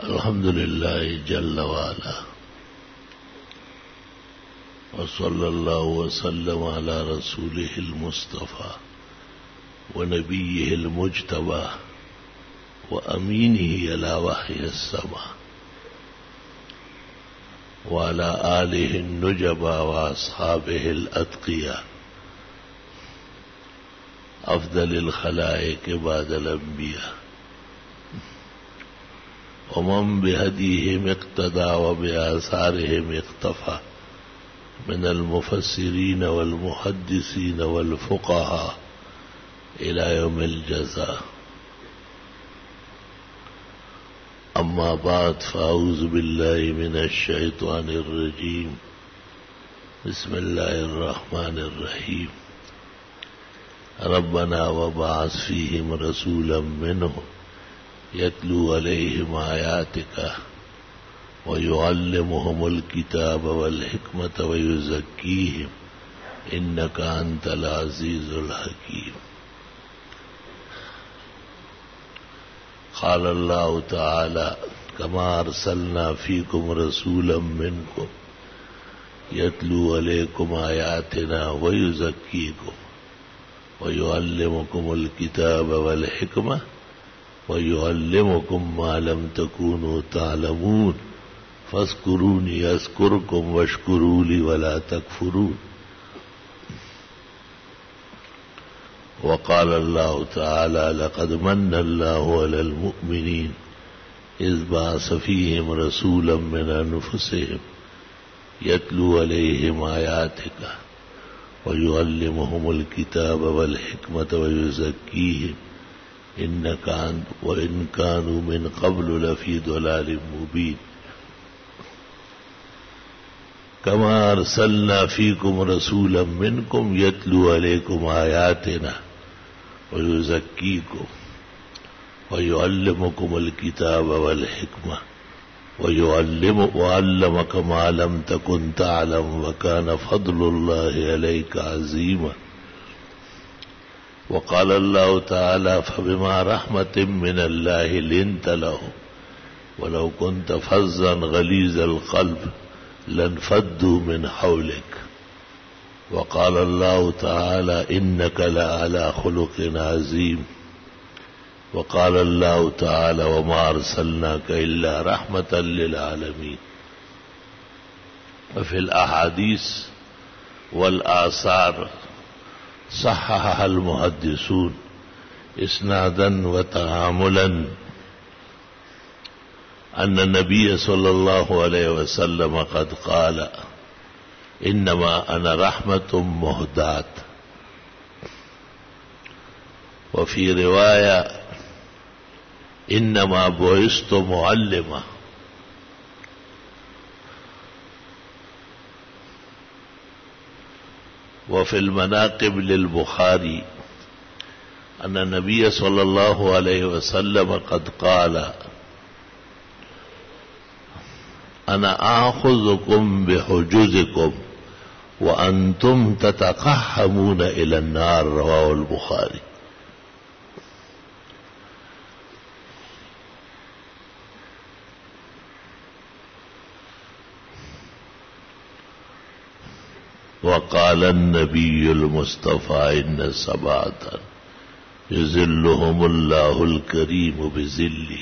الحمد لله جل وعلا وصلى الله وسلم على رسوله المصطفى ونبيه المجتبى وأمينه على وحي السماء وعلى آله النجبى وأصحابه الأتقياء أفضل الخلائق بعد الأنبياء ومن بهديهم اقتدى وبآثارهم اقتفى من المفسرين والمحدثين والفقهاء إلى يوم الجزاء. أما بعد فأعوذ بالله من الشيطان الرجيم. بسم الله الرحمن الرحيم. ربنا وبعث فيهم رسولا منهم يتلو عليهم آياتك ويعلمهم الكتاب والحكمة ويزكيهم إنك أنت العزيز الحكيم. قال الله تعالى كما أرسلنا فيكم رسولا منكم يتلو عليكم آياتنا ويزكيكم ويعلمكم الكتاب والحكمة ويعلمكم ما لم تكونوا تعلمون فاذكروني أذكركم واشكروا لي ولا تكفرون. وقال الله تعالى لقد من الله على المؤمنين إذ بعث فيهم رسولا من أنفسهم يتلو عليهم آياتك ويعلمهم الكتاب والحكمة ويزكيهم إنك أنت وإن كانوا من قبل لفي ضلال مبين. كما أرسلنا فيكم رسولا منكم يتلو عليكم آياتنا ويزكيكم ويعلمكم الكتاب والحكمة وعلمك ما لم تكن تعلم وكان فضل الله عليك عظيما. وقال الله تعالى فبما رحمة من الله لنت لهم ولو كنت فظا غليظ القلب لانفضوا من حولك. وقال الله تعالى إنك لعلى خلق عظيم. وقال الله تعالى وما أرسلناك إلا رحمة للعالمين. وفي الأحاديث والآثار صححها المحدثون إسنادا وتعاملا أن النبي صلى الله عليه وسلم قد قال إنما أنا رحمة مهداة. وفي رواية إنما بعثت معلما. وفي المناقب للبخاري أن النبي صلى الله عليه وسلم قد قال أنا آخذكم بحجزكم وأنتم تتقحمون إلى النار. رواه البخاري. وقال النبي المصطفى إن سبعة يظلهم الله الكريم بظله.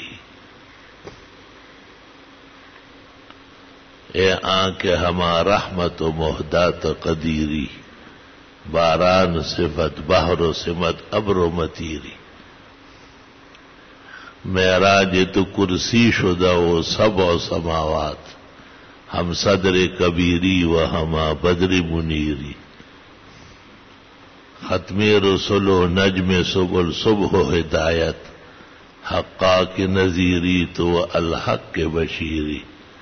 اے آنکھ ہما رحمت و مہدات قدیری باران صفت بحر و سمت ابر و متیری. معراج تو کرسی شدہ و سبع سماوات ہم صدر کبیری و ہما بدر منیری. ختم رسل و نجم سبل صبح و ہدایت حقا کے نذیری تو الحق کے بشیری.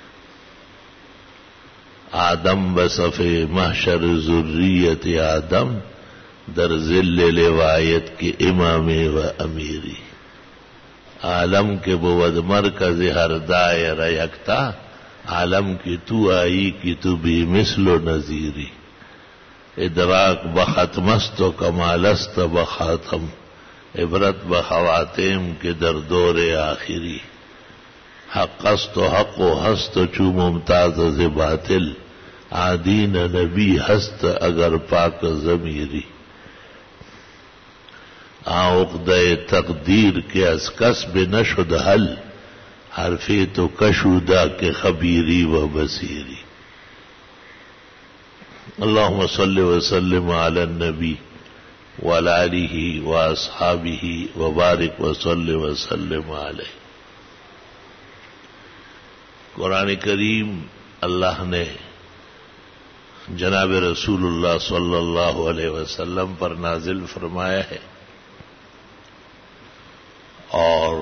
آدم بصف محشر ذریت آدم در ذل روایت کے امام و امیری. عالم کے بود مرکز ہر دائر یکتا عالم کی تو آئی کی تو بھی مثل و نظیری. ادراک بختمست و کمالست بخاتم عبرت بخواتیم کے در دور آخری. حق است و حق و ہست چو ممتاز از باطل آدین نبی ہست اگر پاک ضمیری عقدہ تقدیر کے از کسب نشد حل حرفی تو کشودہ کے خبیری و بصیری اللہم صلی وسلم علی النبی وعلی آلہ واصحابہ وبارک وصلی وسلم علیہ. قرآن کریم اللہ نے جناب رسول اللہ صلی اللہ علیہ وسلم پر نازل فرمایا ہے اور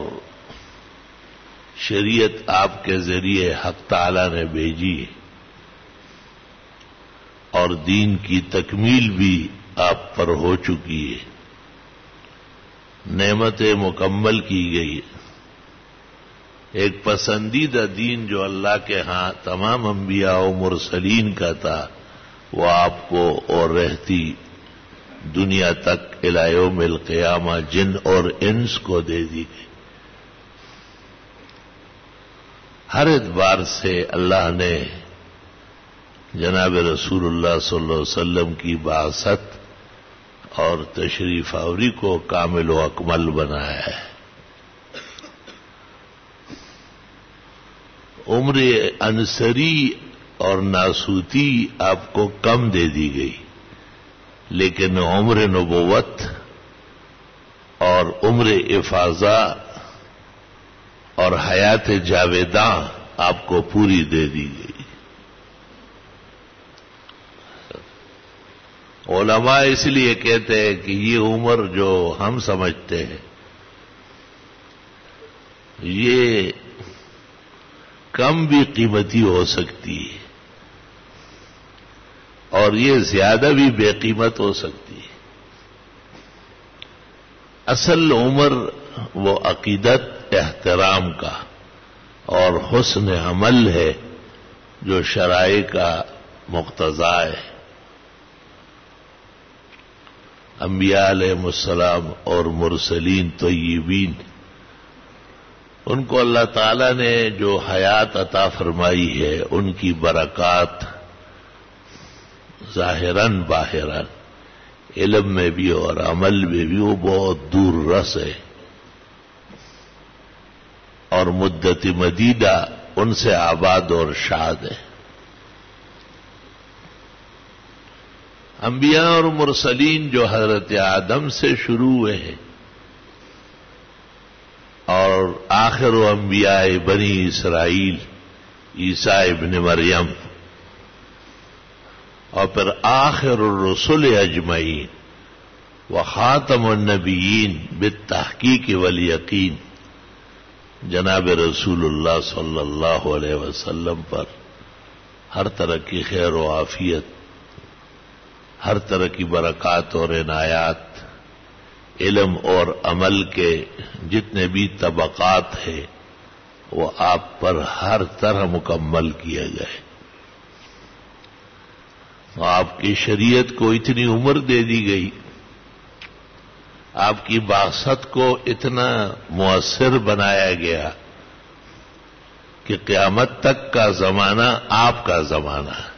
شریعت آپ کے ذریعے حق تعالی نے بھیجی اور دین کی تکمیل بھی آپ پر ہو چکی ہے. نعمتیں مکمل کی گئی. ایک پسندیدہ دین جو اللہ کے ہاں تمام انبیاء و مرسلین کا تھا وہ آپ کو اور رہتی دنیا تک الی یوم القیامہ جن اور انس کو دے دی گئی. ہر اعتبار سے اللہ نے جناب رسول اللہ صلی اللہ علیہ وسلم کی بعثت اور تشریف آوری کو کامل و اکمل بنایا ہے. عمر انصری اور ناسوتی آپ کو کم دے دی گئی لیکن عمر نبوت اور عمر افاضہ اور حیات جاویداں آپ کو پوری دے دی گئی. علماء اس لیے کہتے ہیں کہ یہ عمر جو ہم سمجھتے ہیں یہ کم بھی قیمتی ہو سکتی ہے اور یہ زیادہ بھی بے قیمت ہو سکتی ہے. اصل عمر وہ عقیدت احترام کا اور حسن عمل ہے جو شرائع کا مقتضا ہے. انبیاء علیہ السلام اور مرسلین طیبین ان کو اللہ تعالی نے جو حیات عطا فرمائی ہے ان کی برکات ظاہراً باہراً علم میں بھی اور عمل میں بھی وہ بہت دور رس ہے اور مدت مدیدہ ان سے آباد اور شاد ہے. انبیاء اور مرسلین جو حضرت آدم سے شروع ہوئے ہیں اور آخر و انبیاء بنی اسرائیل عیسیٰ ابن مریم اور پھر آخر الرسل اجمعین و خاتم النبیین بالتحقیق والیقین جناب رسول اللہ صلی اللہ علیہ وسلم پر ہر طرح کی خیر و عافیت، ہر طرح کی برکات اور عنایات، علم اور عمل کے جتنے بھی طبقات ہیں وہ آپ پر ہر طرح مکمل کیے گئے. آپ کی شریعت کو اتنی عمر دے دی گئی، آپ کی بعثت کو اتنا مؤثر بنایا گیا کہ قیامت تک کا زمانہ آپ کا زمانہ ہے.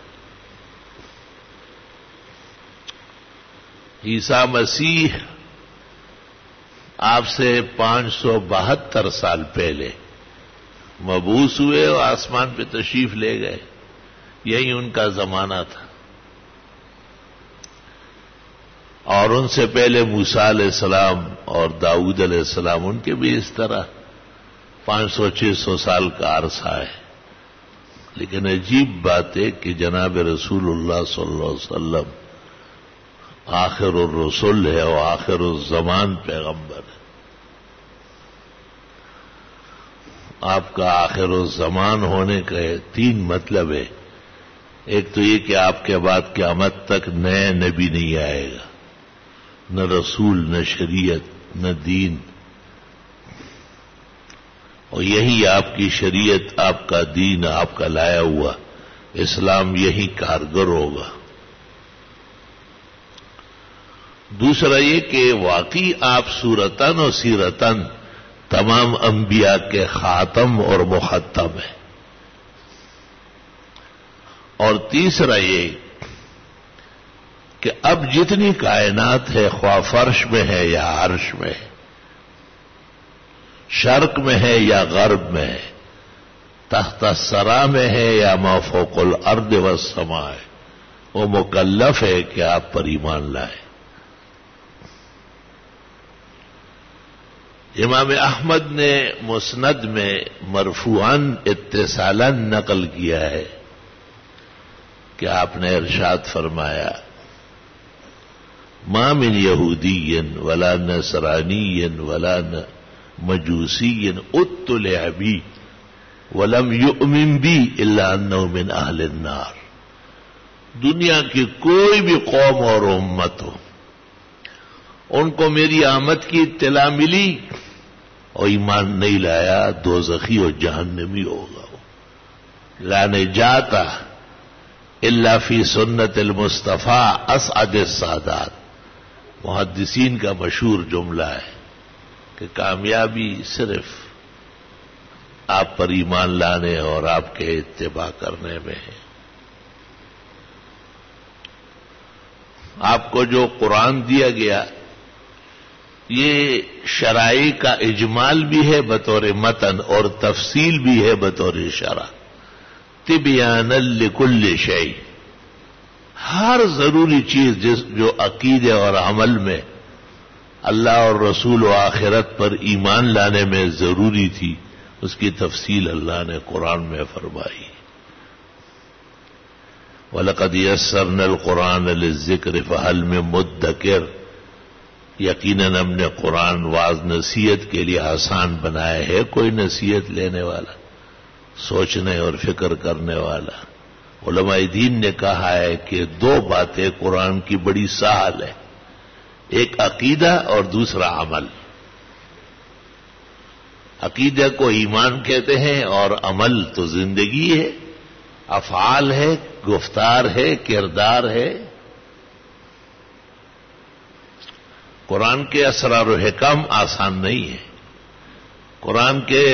عیسیٰ مسیح آپ سے 572 سال پہلے مبعوث ہوئے اور آسمان پہ تشریف لے گئے. یہی ان کا زمانہ تھا. اور ان سے پہلے موسیٰ علیہ السلام اور داؤد علیہ السلام ان کے بھی اس طرح 500-600 سال کا عرصہ ہے. لیکن عجیب بات ہے کہ جناب رسول اللہ صلی اللہ علیہ وسلم آخر الرسل ہے اور آخر الزمان پیغمبر ہے. آپ کا آخر الزمان ہونے کا 3 مطلب ہے. ایک تو یہ کہ آپ کے بعد قیامت تک نئے نبی نہیں آئے گا، نہ رسول، نہ شریعت، نہ دین، اور یہی آپ کی شریعت، آپ کا دین، آپ کا لایا ہوا اسلام یہی کارگر ہوگا. دوسرا یہ کہ واقعی آپ صورتاً و سیرتاً تمام انبیاء کے خاتم اور مختم ہے. اور تیسرا یہ کہ اب جتنی کائنات ہے خواہ فرش میں ہے یا عرش میں ہے، شرق میں ہے یا غرب میں ہے، تحت الثری میں ہے یا ما فوق الارض والسماء ہے، وہ مکلف ہے کہ آپ پر ایمان لائیں. امام احمد نے مسند میں مرفوعاً اتصالاً نقل کیا ہے کہ آپ نے ارشاد فرمایا: ما من یہودی ولا نصرانی ولا مجوسی اطلع بی ولم یؤمن بی الا انہ من اہل النار. دنیا کی کوئی بھی قوم اور امت ہو، ان کو میری آمد کی اطلاع ملی اور ایمان نہیں لایا، دوزخی اور جہنمی ہوگا. لا نجات الا فی سنت المصطفیٰ اسعد السادات. محدثین کا مشہور جملہ ہے کہ کامیابی صرف آپ پر ایمان لانے اور آپ کے اتباع کرنے میں ہے. آپ کو جو قرآن دیا گیا یہ شرائع کا اجمال بھی ہے بطور متن اور تفصیل بھی ہے بطور شرع. تبیانا لکل شیء، ہر ضروری چیز جو عقیدے اور عمل میں اللہ اور رسول و آخرت پر ایمان لانے میں ضروری تھی، اس کی تفصیل اللہ نے قرآن میں فرمائی. وَلَقَدْ يَسَّرْنَا الْقُرْآنَ لِلذِّكْرِ فَهَلْ مِن مُدَّكِرٍ. یقیناً ہم نے قرآن واعظ نصیحت کے لیے آسان بنایا ہے، کوئی نصیحت لینے والا، سوچنے اور فکر کرنے والا. علماء دین نے کہا ہے کہ دو باتیں قرآن کی بڑی سہل ہے، ایک عقیدہ اور دوسرا عمل. عقیدہ کو ایمان کہتے ہیں اور عمل تو زندگی ہے، افعال ہے، گفتار ہے، کردار ہے. قرآن کے اسرار و حکم آسان نہیں ہے. قرآن کے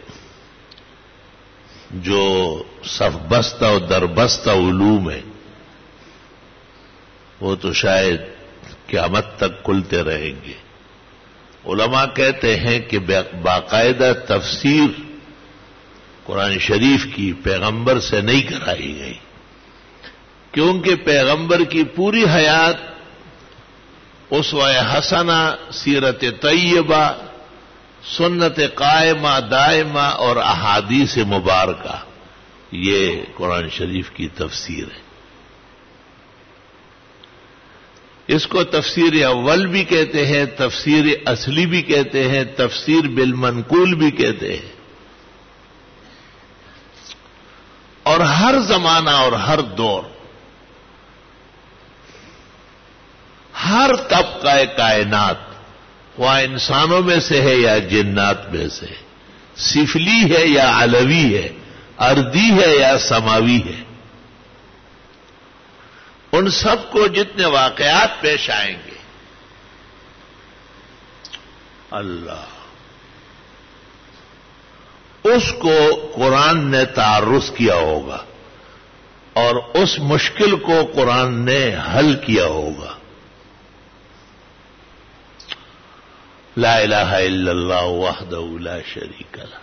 جو صف بستہ و دربستہ علوم ہیں وہ تو شاید قیامت تک کھلتے رہیں گے. علماء کہتے ہیں کہ باقاعدہ تفسیر قرآن شریف کی پیغمبر سے نہیں کرائی گئی، کیونکہ پیغمبر کی پوری حیات اسوہ حسنہ، سیرت طیبہ، سنت قائمہ دائمہ اور احادیث مبارکہ، یہ قرآن شریف کی تفسیر ہے. اس کو تفسیر اول بھی کہتے ہیں، تفسیر اصلی بھی کہتے ہیں، تفسیر بالمنقول بھی کہتے ہیں. اور ہر زمانہ اور ہر دور، ہر طبقہ کائنات، وہ انسانوں میں سے ہے یا جنات میں سے، سفلی ہے یا علوی ہے، ارضی ہے یا سماوی ہے، ان سب کو جتنے واقعات پیش آئیں گے، اللہ اس کو قرآن نے تعرض کیا ہوگا اور اس مشکل کو قرآن نے حل کیا ہوگا. لا الہ الا اللہ وحدہ لا شریک لہ.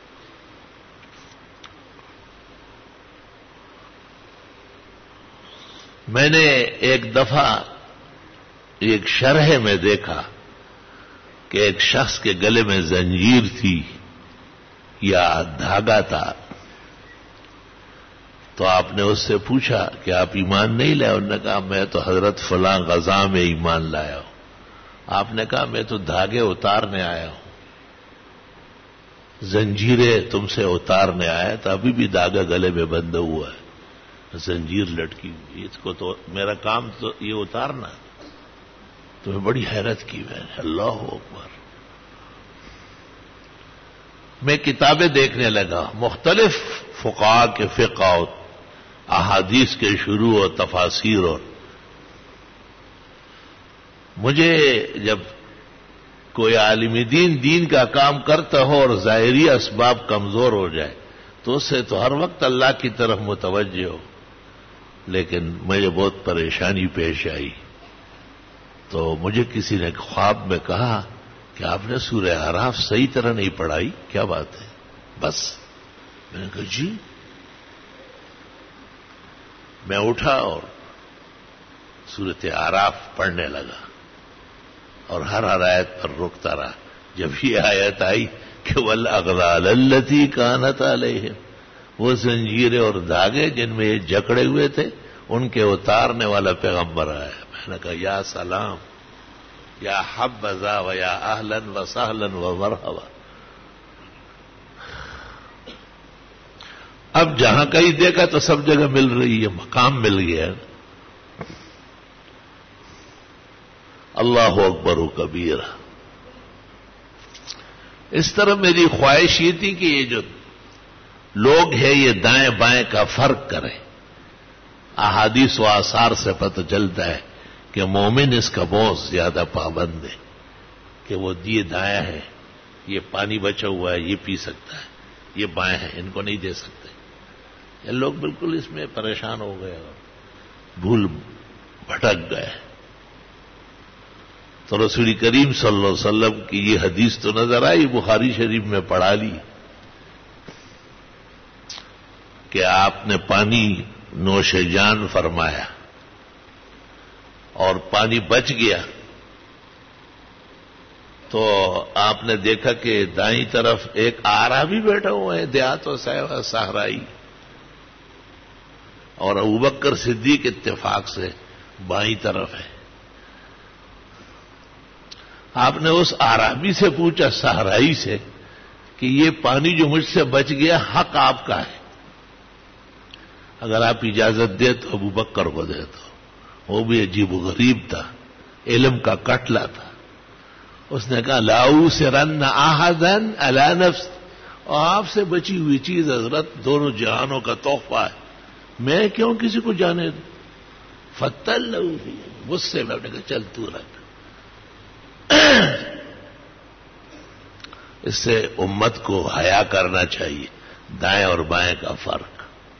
میں نے ایک دفعہ ایک شرح میں دیکھا کہ ایک شخص کے گلے میں زنجیر تھی یا دھاگا تھا، تو آپ نے اس سے پوچھا کہ آپ ایمان نہیں لائے؟ انہوں نے کہا میں تو حضرت فلاں غزا میں ایمان لایا ہوں. آپ نے کہا میں تو دھاگے اتارنے آیا ہوں، زنجیریں تم سے اتارنے آیا تھا، ابھی بھی دھاگا گلے میں بندھا ہوا ہے، زنجیر لٹکی ہوئی، اس کو تو میرا کام تو یہ اتارنا. تو میں بڑی حیرت کی، میں نے اللہ اکبر. میں کتابیں دیکھنے لگا، مختلف فقہاء کے فقہ اور احادیث کے شروع اور تفاسیر، اور مجھے جب کوئی عالم دین کا کام کرتا ہو اور ظاہری اسباب کمزور ہو جائے تو اس سے تو ہر وقت اللہ کی طرف متوجہ ہو. لیکن مجھے بہت پریشانی پیش آئی تو مجھے کسی نے خواب میں کہا کہ آپ نے سورہ اعراف صحیح طرح نہیں پڑھائی، کیا بات ہے؟ بس میں نے کہا جی. میں اٹھا اور سورۃ اعراف پڑھنے لگا اور ہر آیت پر رکتا رہا. جب یہ آیت آئی کہ والاغلال التی کانت علیہم، وہ زنجیریں اور دھاگے جن میں یہ جکڑے ہوئے تھے ان کے اتارنے والا پیغمبر آیا. میں نے کہا یا سلام، یا حبذا و یا اہلا و سہلا و مرحبا. اب جہاں کہیں دیکھا تو سب جگہ مل رہی ہے، مقام مل گیا. اللہ اکبر و کبیرہ. اس طرح میری خواہش یہ تھی کہ یہ جو لوگ ہیں یہ دائیں بائیں کا فرق کریں. احادیث و آثار سے پتہ چلتا ہے کہ مومن اس کا بہت زیادہ پابند ہے کہ وہ یہ دایاں ہے، یہ پانی بچا ہوا ہے، یہ پی سکتا ہے، یہ بائیں ہیں، ان کو نہیں دے سکتے. یہ لوگ بالکل اس میں پریشان ہو گئے اور بھول بھٹک گئے. تو رسول کریم صلی اللہ علیہ وسلم کی یہ حدیث تو نظر آئی، بخاری شریف میں پڑھا لی کہ آپ نے پانی نوش جان فرمایا اور پانی بچ گیا تو آپ نے دیکھا کہ دائیں طرف ایک آرا بھی بیٹھا ہوا ہے، دیہات و صحرائی، اور ابوبکر صدیق اتفاق سے بائیں طرف ہے. آپ نے اس آرابی سے پوچھا، صحرائی سے، کہ یہ پانی جو مجھ سے بچ گیا حق آپ کا ہے، اگر آپ اجازت دے تو ابوبکر کو دے دو. وہ بھی عجیب و غریب تھا، علم کا کٹلا تھا. اس نے کہا لاؤسرن احدا علی نفس، اور آپ سے بچی ہوئی چیز حضرت دونوں جہانوں کا تحفہ ہے، میں کیوں کسی کو جانے دوں؟ فتل مجھ سے میں نے کہا چل تو رکھ. اس سے امت کو حیا کرنا چاہیے، دائیں اور بائیں کا فرق.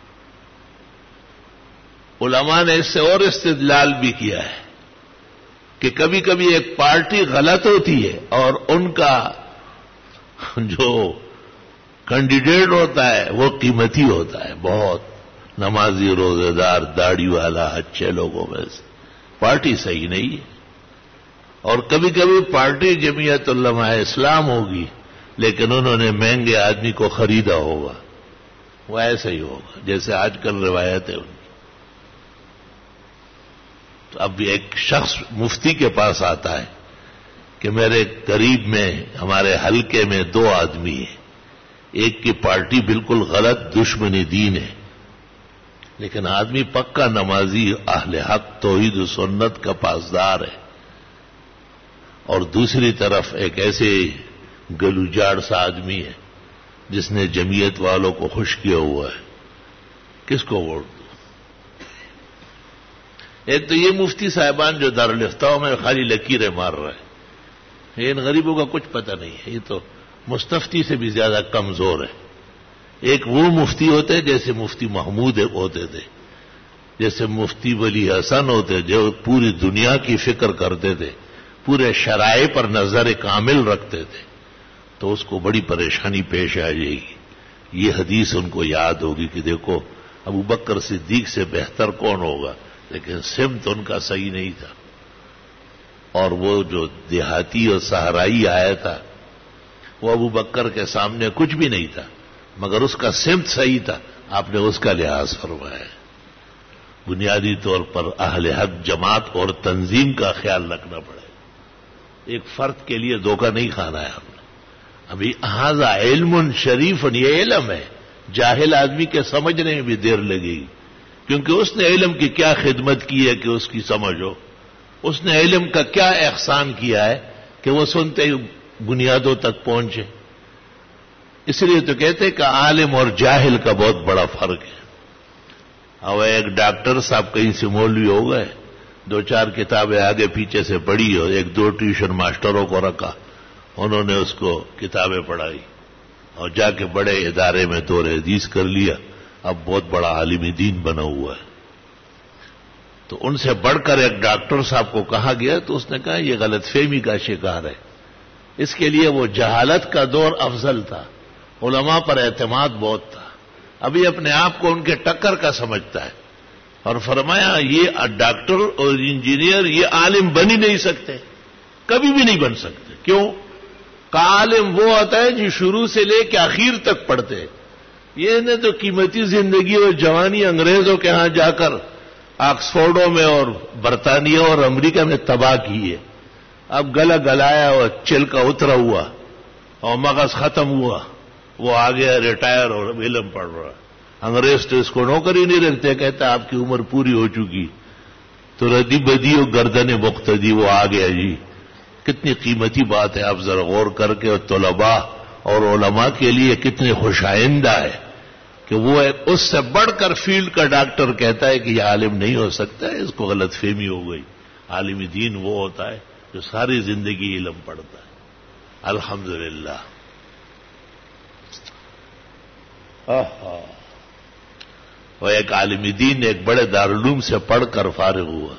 علماء نے اس سے اور استدلال بھی کیا ہے کہ کبھی کبھی ایک پارٹی غلط ہوتی ہے اور ان کا جو کینڈیڈیٹ ہوتا ہے وہ قیمتی ہوتا ہے، بہت نمازی، روزے دار، داڑھی والا، اچھے لوگوں میں سے. پارٹی صحیح نہیں ہے. اور کبھی کبھی پارٹی جمعیت علماء اسلام ہوگی لیکن انہوں نے مہنگے آدمی کو خریدا ہوگا، وہ ایسا ہی ہوگا جیسے آج کل روایت ہے ان کی. تو اب ایک شخص مفتی کے پاس آتا ہے کہ میرے قریب میں ہمارے حلقے میں 2 آدمی ہیں، ایک کی پارٹی بالکل غلط دشمنی دین ہے لیکن آدمی پکا نمازی، اہل حق، توحید و سنت کا پاسدار ہے، اور دوسری طرف ایک ایسے گلوجاڑ سا آدمی ہے جس نے جمعیت والوں کو خوش کیا ہوا ہے. کس کو ووٹ دو؟ ایک تو یہ مفتی صاحبان جو دارالفتاؤں میں خالی لکیریں مار رہے ہیں، ان غریبوں کا کچھ پتہ نہیں ہے، یہ تو مستفتی سے بھی زیادہ کمزور ہے. ایک وہ مفتی ہوتے جیسے مفتی محمود ہوتے تھے، جیسے مفتی ولی حسن ہوتے جو پوری دنیا کی فکر کرتے تھے، پورے شرائع پر نظر کامل رکھتے تھے، تو اس کو بڑی پریشانی پیش آ جائے گی. یہ حدیث ان کو یاد ہوگی کہ دیکھو ابوبکر صدیق سے بہتر کون ہوگا، لیکن سمت ان کا صحیح نہیں تھا. اور وہ جو دیہاتی اور صحرائی آیا تھا وہ ابوبکر کے سامنے کچھ بھی نہیں تھا، مگر اس کا سمت صحیح تھا، آپ نے اس کا لحاظ فرمایا. بنیادی طور پر اہل حق جماعت اور تنظیم کا خیال رکھنا پڑے. ایک فرد کے لیے دھوکہ نہیں کھانا ہے ہم نے. ابھی ہاذا علم شریف، یہ علم ہے، جاہل آدمی کے سمجھنے میں بھی دیر لگے گی، کیونکہ اس نے علم کی کیا خدمت کی ہے کہ اس کی سمجھ ہو، اس نے علم کا کیا احسان کیا ہے کہ وہ سنتے ہی بنیادوں تک پہنچے. اس لیے تو کہتے ہیں کہ عالم اور جاہل کا بہت بڑا فرق ہے. اب ایک ڈاکٹر صاحب کہیں سے مولوی ہو گئے، 2-4 کتابیں آگے پیچھے سے پڑھی اور 1-2 ٹیوشن ماسٹروں کو رکھا، انہوں نے اس کو کتابیں پڑھائی اور جا کے بڑے ادارے میں دور حدیث کر لیا، اب بہت بڑا عالم دین بنا ہوا ہے۔ تو ان سے بڑھ کر ایک ڈاکٹر صاحب کو کہا گیا تو اس نے کہا یہ غلط فہمی کا شکار ہے، اس کے لیے وہ جہالت کا دور افضل تھا، علماء پر اعتماد بہت تھا، ابھی اپنے آپ کو ان کے ٹکر کا سمجھتا ہے۔ اور فرمایا یہ ڈاکٹر اور انجینئر یہ عالم بن ہی نہیں سکتے، کبھی بھی نہیں بن سکتے۔ کیوں؟ کہ عالم وہ ہوتا ہے جو شروع سے لے کے آخر تک پڑھتے، یہ نے تو قیمتی زندگی اور جوانی انگریزوں کے ہاں جا کر آکسفورڈوں میں اور برطانیہ اور امریکہ میں تباہ کی ہے، اب گلا گلایا اور چلکا اترا ہوا اور مغز ختم ہوا، وہ آ گیا ریٹائر اور علم پڑھ رہا۔ انگریز تو اس کو نوکری نہیں رکھتے، کہتا آپ کی عمر پوری ہو چکی، تو ردی بدی اور گردن مقتدی وہ آ گیا۔ جی کتنی قیمتی بات ہے، آپ ذرا غور کر کے، اور طلباء اور علماء کے لیے کتنے خوش آئندہ ہے کہ وہ ایک اس سے بڑھ کر فیلڈ کا ڈاکٹر کہتا ہے کہ یہ عالم نہیں ہو سکتا ہے، اس کو غلط فہمی ہو گئی۔ عالم دین وہ ہوتا ہے جو ساری زندگی علم پڑھتا ہے۔ الحمدللہ۔ وہ ایک عالم دین ایک بڑے دارالعلوم سے پڑھ کر فارغ ہوا،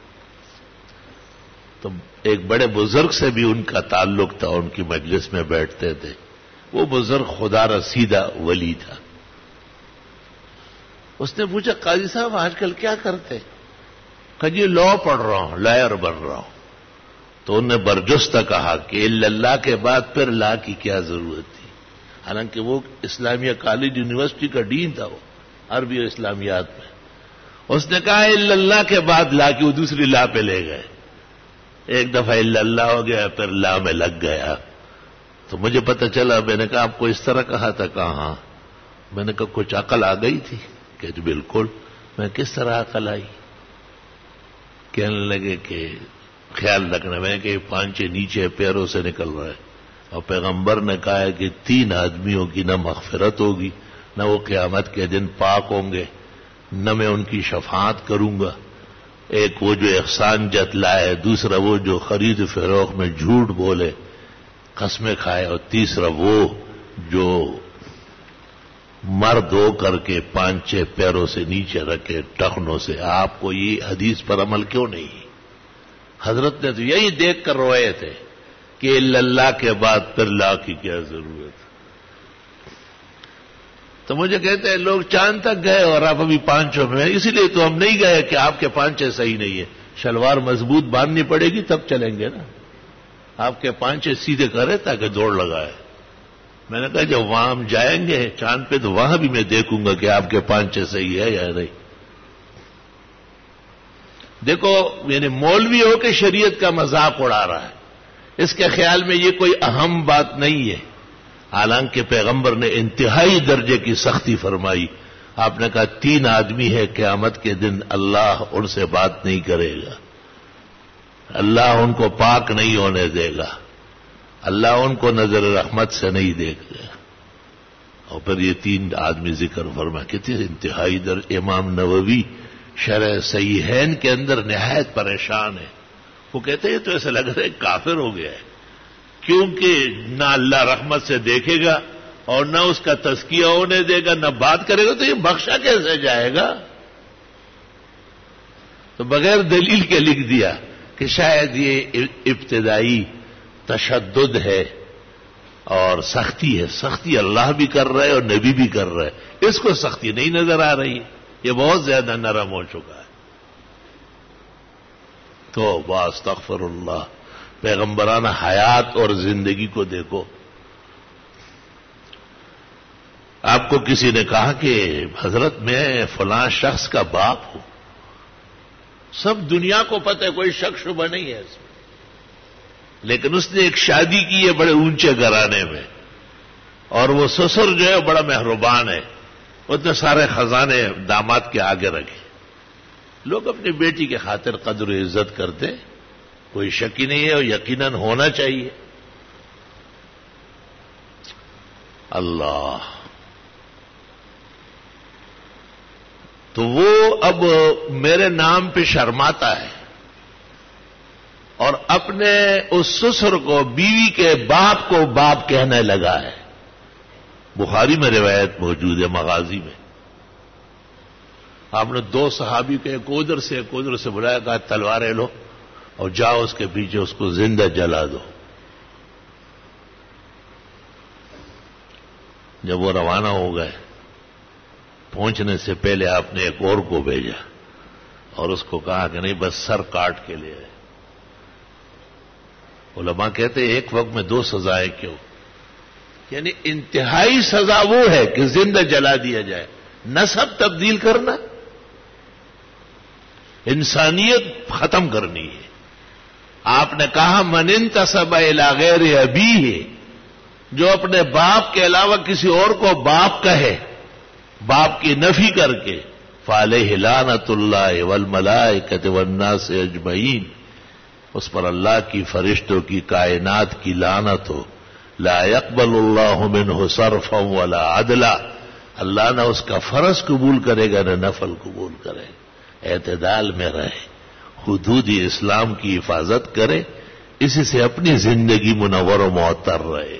تو ایک بڑے بزرگ سے بھی ان کا تعلق تھا، ان کی مجلس میں بیٹھتے تھے۔ وہ بزرگ خدا رسیدہ ولی تھا۔ اس نے پوچھا قاضی صاحب آج کل کیا کرتے؟ کہ جی لا پڑھ رہا ہوں، لائر بن رہا ہوں۔ تو انہوں نے برجستہ کہا کہ اللہ کے بعد پھر لا کی کیا ضرورت تھی؟ حالانکہ وہ اسلامیہ کالج یونیورسٹی کا ڈین تھا، وہ عربی اور اسلامیات میں۔ اس نے کہا اللہ کے بعد لا کی، وہ دوسری لا پہ لے گئے۔ ایک دفعہ اللہ ہو گیا، پھر لا میں لگ گیا۔ تو مجھے پتہ چلا، میں نے کہا آپ کو اس طرح کہا تھا؟ کہا ہاں۔ میں نے کہا کچھ عقل آ گئی تھی؟ کہ بالکل۔ میں کس طرح عقل آئی؟ کہنے لگے کہ خیال رکھنا، میں نے کہ پانچے نیچے پیروں سے نکل رہا ہے، اور پیغمبر نے کہا ہے کہ 3 آدمیوں کی نہ مغفرت ہوگی، نہ وہ قیامت کے دن پاک ہوں گے، نہ میں ان کی شفاعت کروں گا۔ ایک وہ جو احسان جتلائے، دوسرا وہ جو خرید و فروخت میں جھوٹ بولے، قسمیں کھائے، اور تیسرا وہ جو مرد ہو کر کے 5 پیروں سے نیچے رکھے ٹخنوں سے۔ آپ کو یہ حدیث پر عمل کیوں نہیں؟ حضرت نے تو یہی دیکھ کر روئے تھے کہ اللہ کے بعد پھر لا کی کیا ضرورت۔ تو مجھے کہتے ہیں لوگ چاند تک گئے اور آپ ابھی 5 میں، اسی لیے تو ہم نہیں گئے کہ آپ کے 5 صحیح نہیں ہے، شلوار مضبوط باندھنی پڑے گی تب چلیں گے نا۔ آپ کے 5 سیدھے کرے تاکہ دوڑ لگائے۔ میں نے کہا جب وہاں ہم جائیں گے چاند پہ تو وہاں بھی میں دیکھوں گا کہ آپ کے 5 صحیح ہے یا نہیں۔ دیکھو یعنی مولوی ہو کے شریعت کا مذاق اڑا رہا ہے، اس کے خیال میں یہ کوئی اہم بات نہیں ہے، حالانکہ پیغمبر نے انتہائی درجے کی سختی فرمائی۔ آپ نے کہا 3 آدمی ہے قیامت کے دن اللہ ان سے بات نہیں کرے گا، اللہ ان کو پاک نہیں ہونے دے گا، اللہ ان کو نظر رحمت سے نہیں دیکھے گا۔ اور پھر یہ 3 آدمی ذکر فرمایا، کتنے انتہائی درجے۔ امام نووی شرح صحیحین کے اندر نہایت پریشان ہے، وہ کہتے ہیں تو ایسا لگ رہا ہے کافر ہو گیا ہے، کیونکہ نہ اللہ رحمت سے دیکھے گا اور نہ اس کا تزکیہ ہونے دے گا، نہ بات کرے گا، تو یہ بخشا کیسے جائے گا؟ تو بغیر دلیل کے لکھ دیا کہ شاید یہ ابتدائی تشدد ہے اور سختی ہے، سختی اللہ بھی کر رہا ہے اور نبی بھی کر رہا ہے، اس کو سختی نہیں نظر آ رہی ہے، یہ بہت زیادہ نرم ہو چکا ہے۔ تو استغفر اللہ، پیغمبرانہ حیات اور زندگی کو دیکھو۔ آپ کو کسی نے کہا کہ حضرت میں فلاں شخص کا باپ ہوں، سب دنیا کو پتہ ہے، کوئی شک شبہ نہیں ہے اس میں، لیکن اس نے ایک شادی کی ہے بڑے اونچے گھرانے میں، اور وہ سسر جو ہے بڑا مہربان ہے، اتنے سارے خزانے داماد کے آگے رکھے۔ لوگ اپنی بیٹی کے خاطر قدر و عزت کرتے، کوئی شک ہی نہیں ہے، اور یقیناً ہونا چاہیے۔ اللہ، تو وہ اب میرے نام پہ شرماتا ہے، اور اپنے اس سسر کو، بیوی کے باپ کو باپ کہنے لگا ہے. بخاری میں روایت موجود ہے مغازی میں. آپ نے دو صحابی کو ایک ادھر سے بلایا، کہا تلواریں لو اور جاؤ اس کے پیچھے اس کو زندہ جلا دو. جب وہ روانہ ہو گئے، پہنچنے سے پہلے آپ نے ایک اور کو بھیجا اور اس کو کہا کہ نہیں بس سر کاٹ کے لے آئے. علماء کہتے ہیں ایک وقت میں دو سزائیں کیوں؟ یعنی انتہائی سزا وہ ہے کہ زندہ جلا دیا جائے. نسب تبدیل کرنا، انسانیت ختم کرنی ہے. آپ نے کہا من انتسب الی غیر ابیہ، جو اپنے باپ کے علاوہ کسی اور کو باپ کہے، باپ کی نفی کر کے، فعلیہ لعنۃ اللہ والملائکۃ والناس اجمعین، اس پر اللہ کی، فرشتوں کی، کائنات کی لعنت ہو. لا يقبل اللہ منہ صرفا ولا عدلا، اللہ نہ اس کا فرض قبول کرے گا نہ نفل قبول کرے. اعتدال میں رہے، حدود اسلام کی حفاظت کرے، اسی سے اپنی زندگی منور و معطر رہے.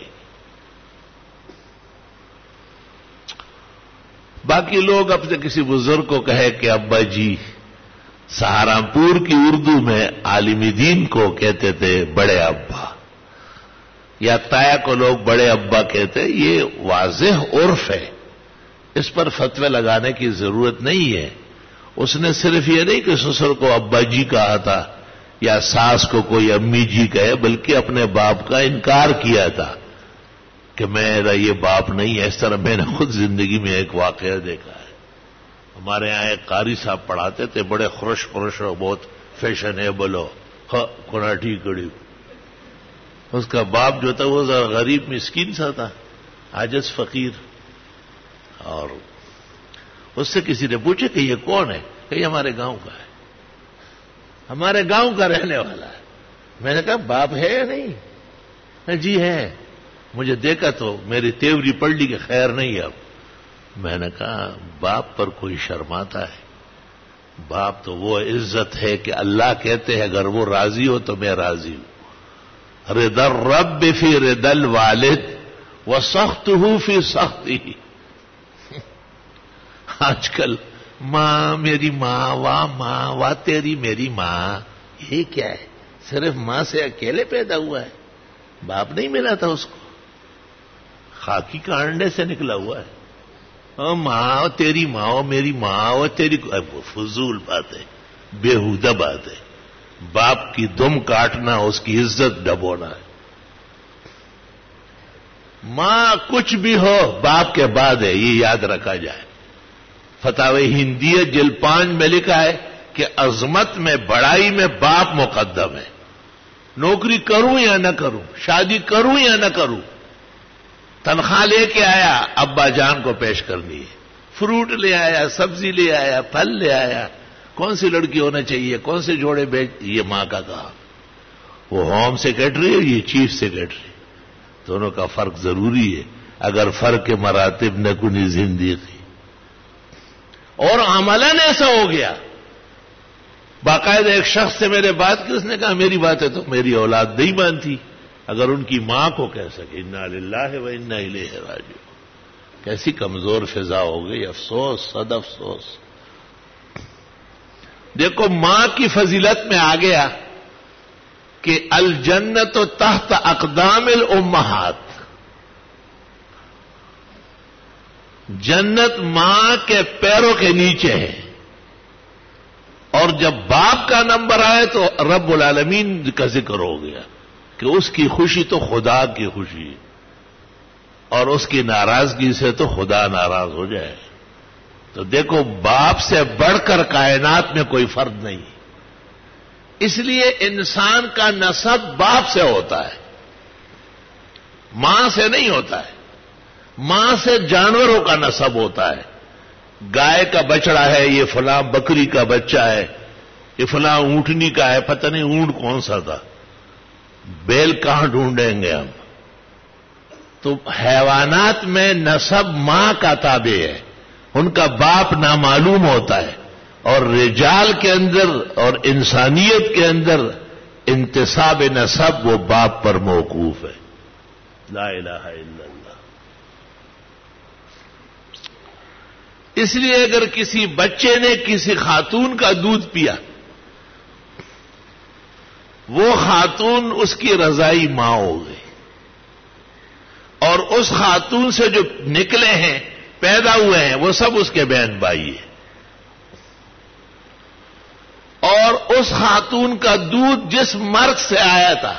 باقی لوگ اپنے کسی بزرگ کو کہے کہ ابا جی، سہارنپور کی اردو میں عالم دین کو کہتے تھے بڑے ابا، یا تایا کو لوگ بڑے ابا کہتے، یہ واضح عرف ہے، اس پر فتوی لگانے کی ضرورت نہیں ہے. اس نے صرف یہ نہیں کہ سسر کو ابا جی کہا تھا یا ساس کو کوئی امی جی کہے، بلکہ اپنے باپ کا انکار کیا تھا کہ میرا یہ باپ نہیں ہے. اس طرح میں نے خود زندگی میں ایک واقعہ دیکھا ہے. ہمارے یہاں ایک قاری صاحب پڑھاتے تھے، بڑے خرش ہو، بہت فیشنیبل ہو، کناٹھی کڑی. اس کا باپ جو تھا وہ ذرا غریب مسکین سا تھا، عاجز فقیر. اور اس سے کسی نے پوچھا کہ یہ کون ہے؟ کہ یہ ہمارے گاؤں کا ہے، ہمارے گاؤں کا رہنے والا ہے. میں نے کہا باپ ہے یا نہیں؟ جی ہے. مجھے دیکھا تو میری تیوری پڑلی کہ خیر نہیں اب. میں نے کہا باپ پر کوئی شرماتا ہے؟ باپ تو وہ عزت ہے کہ اللہ کہتے ہیں اگر وہ راضی ہو تو میں راضی ہوں. رضا الرب فی رضا الوالد وسخطہ فی سخطہ. آج کل ماں میری ماں، واہ تیری میری ماں، یہ کیا ہے؟ صرف ماں سے اکیلے پیدا ہوا ہے، باپ نہیں ملا تھا اس کو، خاکی کا انڈے سے نکلا ہوا ہے. ماں تیری ماں، میری ماں تیری، فضول بات ہے، بےہودہ بات ہے. باپ کی دم کاٹنا، اس کی عزت ڈبونا ہے. ماں کچھ بھی ہو باپ کے بعد ہے، یہ یاد رکھا جائے. فتاوی ہندیہ جلد 5 میں لکھا ہے کہ عظمت میں، بڑائی میں باپ مقدم ہے. نوکری کروں یا نہ کروں، شادی کروں یا نہ کروں، تنخواہ لے کے آیا ابا جان کو پیش کرنی ہے. فروٹ لے آیا، سبزی لے آیا، پھل لے آیا، کون سی لڑکی ہونا چاہیے، کون سے جوڑے بیچ، یہ ماں کا کہا. وہ ہوم سیکرٹری ہے، یہ چیف سیکرٹری. دونوں کا فرق ضروری ہے، اگر فرق کے مراتب نہ کنی زندگی. اور عملاً ایسا ہو گیا. باقاعدہ ایک شخص سے میرے بات کی، اس نے کہا میری باتیں تو میری اولاد نہیں مانتی، اگر ان کی ماں کو کہہ سکے انا للہ و انا الیہ راجعون. کیسی کمزور فضا ہو گئی، افسوس صد افسوس. دیکھو ماں کی فضیلت میں آ گیا کہ الجنت تحت اقدام الامہات، جنت ماں کے پیروں کے نیچے ہے. اور جب باپ کا نمبر آئے تو رب العالمین کا ذکر ہو گیا کہ اس کی خوشی تو خدا کی خوشی، اور اس کی ناراضگی سے تو خدا ناراض ہو جائے. تو دیکھو باپ سے بڑھ کر کائنات میں کوئی فرد نہیں. اس لیے انسان کا نسب باپ سے ہوتا ہے، ماں سے نہیں ہوتا ہے. ماں سے جانوروں کا نسب ہوتا ہے. گائے کا بچڑا ہے، یہ فلاں بکری کا بچہ ہے، یہ فلاں اونٹنی کا ہے، پتہ نہیں اونٹ کون سا تھا، بیل کہاں ڈھونڈیں گے ہم. تو حیوانات میں نسب ماں کا تابع ہے، ان کا باپ نامعلوم ہوتا ہے. اور رجال کے اندر اور انسانیت کے اندر انتساب نسب وہ باپ پر موقوف ہے. لا الہ الا اللہ. اس لیے اگر کسی بچے نے کسی خاتون کا دودھ پیا، وہ خاتون اس کی رضائی ماں ہو گئی، اور اس خاتون سے جو نکلے ہیں پیدا ہوئے ہیں وہ سب اس کے بہن بھائی ہیں، اور اس خاتون کا دودھ جس مرد سے آیا تھا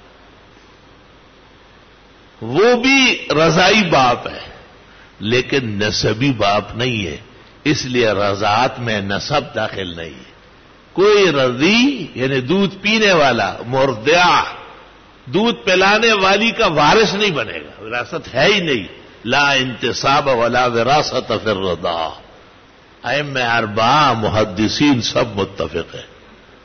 وہ بھی رضائی باپ ہے لیکن نسبی باپ نہیں ہے، اس لیے رضاعت میں نسب داخل نہیں ہے. کوئی رضی یعنی دودھ پینے والا مرضع دودھ پلانے والی کا وارث نہیں بنے گا، وراثت ہے ہی نہیں. لا انتصاب ولا وراثت فی الرضاع. ائمہ اربعہ محدثین سب متفق ہیں.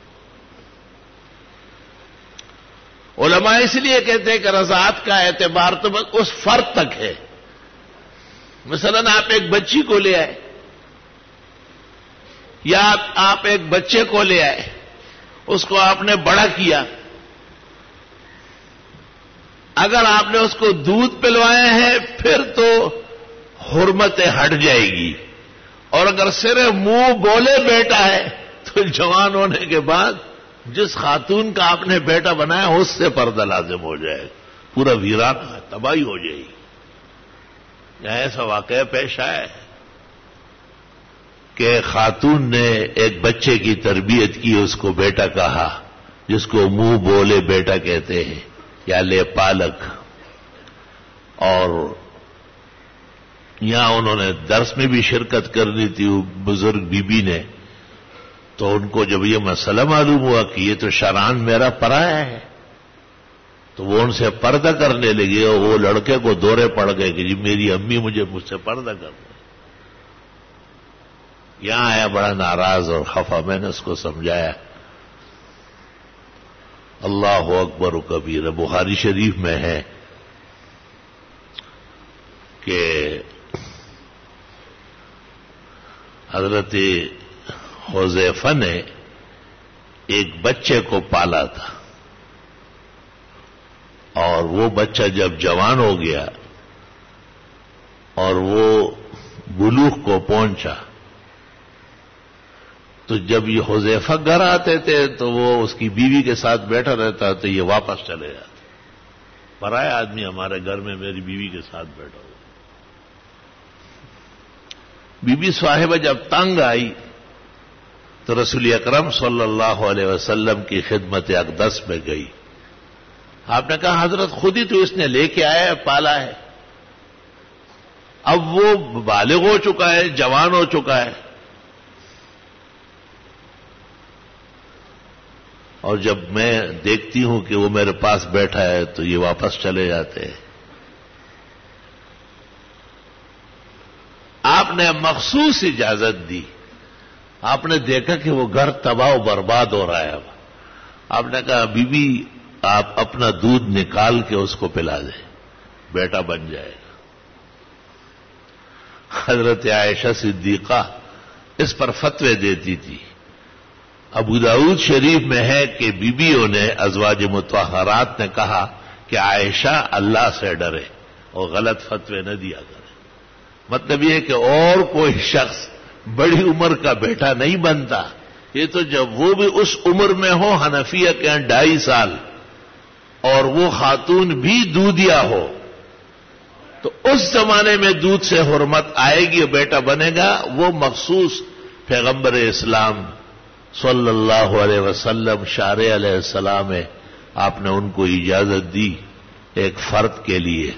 علماء اس لیے کہتے ہیں کہ رضاعت کا اعتبار تو بس اس فرد تک ہے. مثلا آپ ایک بچی کو لے آئے یا آپ ایک بچے کو لے آئے، اس کو آپ نے بڑا کیا، اگر آپ نے اس کو دودھ پلوایا ہے پھر تو حرمت ہٹ جائے گی، اور اگر صرف منہ بولے بیٹا ہے تو جوان ہونے کے بعد جس خاتون کا آپ نے بیٹا بنایا اس سے پردہ لازم ہو جائے گا، پورا ویرانہ تباہی ہو جائے گی. ایسا واقعہ پیش آیا ہے کہ خاتون نے ایک بچے کی تربیت کی، اس کو بیٹا کہا، جس کو منہ بولے بیٹا کہتے ہیں یا لے پالک. اور یہاں انہوں نے درس میں بھی شرکت کرنی تھی بزرگ بی بی نے، تو ان کو جب یہ مسئلہ معلوم ہوا کہ یہ تو شرعاً میرا پرایا ہے تو وہ ان سے پردہ کرنے لگے، اور وہ لڑکے کو دورے پڑ گئے کہ جی میری امی مجھ سے پردہ کرنا. یہاں آیا بڑا ناراض اور خفا. میں نے اس کو سمجھایا. اللہ اکبر و کبیر. بخاری شریف میں ہے کہ حضرت حذیفہ نے ایک بچے کو پالا تھا، اور وہ بچہ جب جوان ہو گیا اور وہ بلوغ کو پہنچا تو جب یہ حذیفہ گھر آتے تھے تو وہ اس کی بیوی کے ساتھ بیٹھا رہتا تو یہ واپس چلے جاتے. پرایا آدمی ہمارے گھر میں میری بیوی کے ساتھ بیٹھا ہوا. بی بی صاحبہ جب تنگ آئی تو رسول اکرم صلی اللہ علیہ وسلم کی خدمت اقدس میں گئی. آپ نے کہا حضرت خود ہی تو اس نے لے کے آیا ہے، پالا ہے، اب وہ بالغ ہو چکا ہے، جوان ہو چکا ہے، اور جب میں دیکھتی ہوں کہ وہ میرے پاس بیٹھا ہے تو یہ واپس چلے جاتے ہیں. آپ نے مخصوص اجازت دی. آپ نے دیکھا کہ وہ گھر تباہ و برباد ہو رہا ہے. اب آپ نے کہا بی بی آپ اپنا دودھ نکال کے اس کو پلا دیں، بیٹا بن جائے گا. حضرت عائشہ صدیقہ اس پر فتوے دیتی تھی. ابو داؤد شریف میں ہے کہ بیویوں نے ازواج مطہرات نے کہا کہ عائشہ اللہ سے ڈرے اور غلط فتوے نہ دیا کرے. مطلب یہ کہ اور کوئی شخص بڑی عمر کا بیٹا نہیں بنتا. یہ تو جب وہ بھی اس عمر میں ہو، حنفیہ کے 2.5 سال، اور وہ خاتون بھی دودھیا ہو، تو اس زمانے میں دودھ سے حرمت آئے گی، بیٹا بنے گا. وہ مخصوص پیغمبر اسلام صلی اللہ علیہ وسلم شارع علیہ السلام ہے، آپ نے ان کو اجازت دی ایک فرد کے لیے.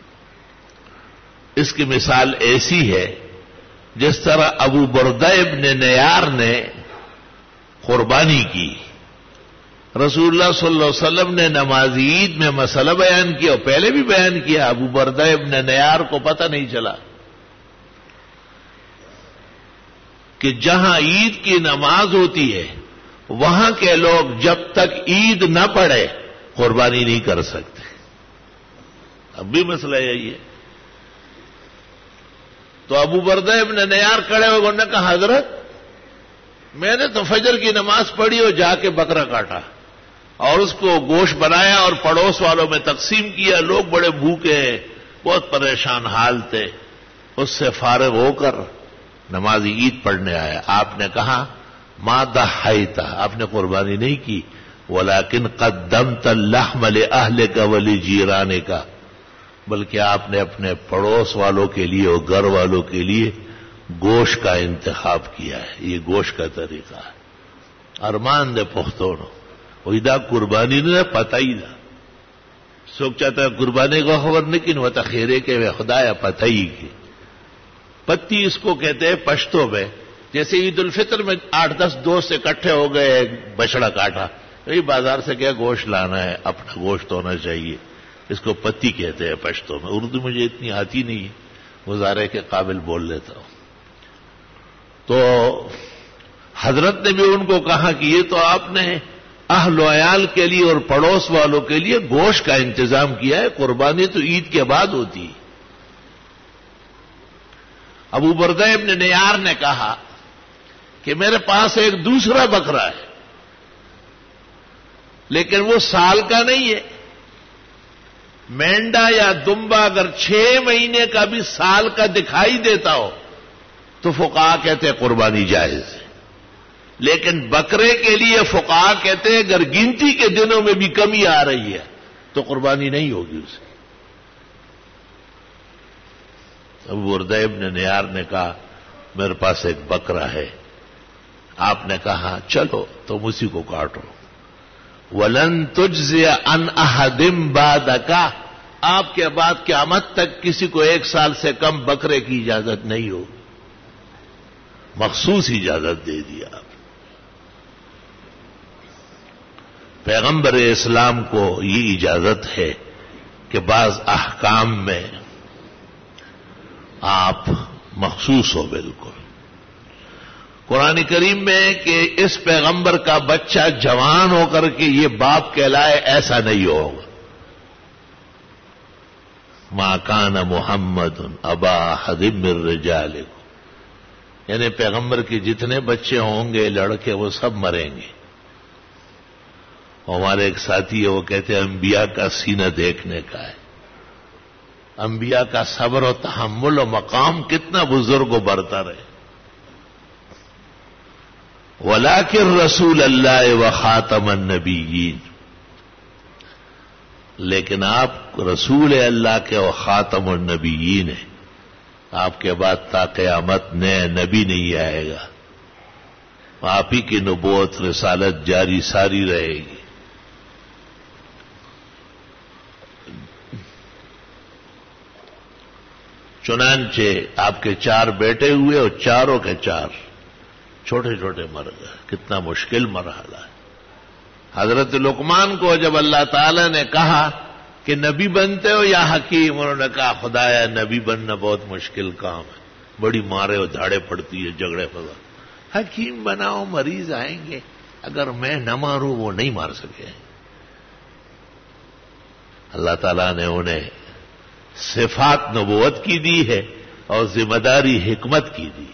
اس کی مثال ایسی ہے جس طرح ابو بردہ ابن نیار نے قربانی کی. رسول اللہ صلی اللہ علیہ وسلم نے نماز عید میں مسئلہ بیان کیا، اور پہلے بھی بیان کیا. ابو بردہ ابن نیار کو پتہ نہیں چلا کہ جہاں عید کی نماز ہوتی ہے وہاں کے لوگ جب تک عید نہ پڑے قربانی نہیں کر سکتے. اب بھی مسئلہ یہی ہے. تو ابو بردہ ابن نیار کھڑے ہوئے، انہوں نے کہا حضرت میں نے تو فجر کی نماز پڑھی اور جا کے بکرا کاٹا، اور اس کو گوشت بنایا اور پڑوس والوں میں تقسیم کیا. لوگ بڑے بھوکے ہیں, بہت پریشان حال تھے. اس سے فارغ ہو کر نماز عید پڑھنے آیا. آپ نے کہا ما ضحیت, آپ نے قربانی نہیں کی, ولیکن قدمت اللحم لأہلک ولجیرانک, بلکہ آپ نے اپنے پڑوس والوں کے لیے اور گھر والوں کے لیے گوشت کا انتخاب کیا ہے. یہ گوشت کا طریقہ ہے. ارمان دے پختونو وہی قربانی نے پتہ ہی نہ سوک چاہتا ہے قربانی کو خبر لیکن وہ تخیرے کے وہ خدایا پتہ ہی کی. پتی اس کو کہتے ہیں پشتو میں. جیسے عید الفطر میں 8-10 دوست اکٹھے ہو گئے, بچڑا کاٹا, یہی بازار سے کیا گوشت لانا ہے, اپنا گوشت ہونا چاہیے. اس کو پتی کہتے ہیں پشتو میں. اردو مجھے اتنی آتی نہیں ہے, مظاہرے کے قابل بول لیتا ہوں. تو حضرت نے بھی ان کو کہا کہ یہ تو آپ نے اہل و عیال کے لیے اور پڑوس والوں کے لیے گوشت کا انتظام کیا ہے, قربانی تو عید کے بعد ہوتی ہے. ابو بردہ ابن نیار نے کہا کہ میرے پاس ایک دوسرا بکرا ہے, لیکن وہ سال کا نہیں ہے. مینڈا یا دمبا اگر 6 مہینے کا بھی سال کا دکھائی دیتا ہو تو فقہا کہتے ہیں قربانی جائز ہے. لیکن بکرے کے لیے فقہا کہتے ہیں اگر گنتی کے دنوں میں بھی کمی آ رہی ہے تو قربانی نہیں ہوگی اسے. ابو بردہ ابن نیار نے کہا میرے پاس ایک بکرا ہے. آپ نے کہا چلو تم اسی کو کاٹو. ولن تجزی عن احد بعدک, آپ کے بعد قیامت تک کسی کو 1 سال سے کم بکرے کی اجازت نہیں ہوگی. مخصوص اجازت دے دی آپ. پیغمبر اسلام کو یہ اجازت ہے کہ بعض احکام میں آپ مخصوص ہو. بالکل قرآن کریم میں کہ اس پیغمبر کا بچہ جوان ہو کر کے یہ باپ کہلائے, ایسا نہیں ہوگا. ما کان محمد ابا احد من رجالکم, یعنی پیغمبر کے جتنے بچے ہوں گے لڑکے وہ سب مریں گے. ہمارے ایک ساتھی ہے وہ کہتے ہیں انبیاء کا سینہ دیکھنے کا ہے. انبیاء کا صبر و تحمل و مقام کتنا بزرگ و برتر ہے. ولیکن رسول اللہ و خاتم النبیین, لیکن آپ رسول اللہ کے و خاتم النبیین ہیں. آپ کے بعد تا قیامت نئے نبی نہیں آئے گا. آپ ہی کی نبوت رسالت جاری ساری رہے گی. چنانچہ آپ کے 4 بیٹے ہوئے اور چاروں کے 4 چھوٹے چھوٹے مر گئے. کتنا مشکل مرحلہ ہے. حضرت لقمان کو جب اللہ تعالی نے کہا کہ نبی بنتے ہو یا حکیم, انہوں نے کہا خدایا نبی بننا بہت مشکل کام ہے, بڑی مارے اور دھاڑے پڑتی ہے, جھگڑے فضا. حکیم بناؤ, مریض آئیں گے, اگر میں نہ ماروں وہ نہیں مار سکے. اللہ تعالیٰ نے انہیں صفات نبوت کی دی ہے اور ذمہ داری حکمت کی دی.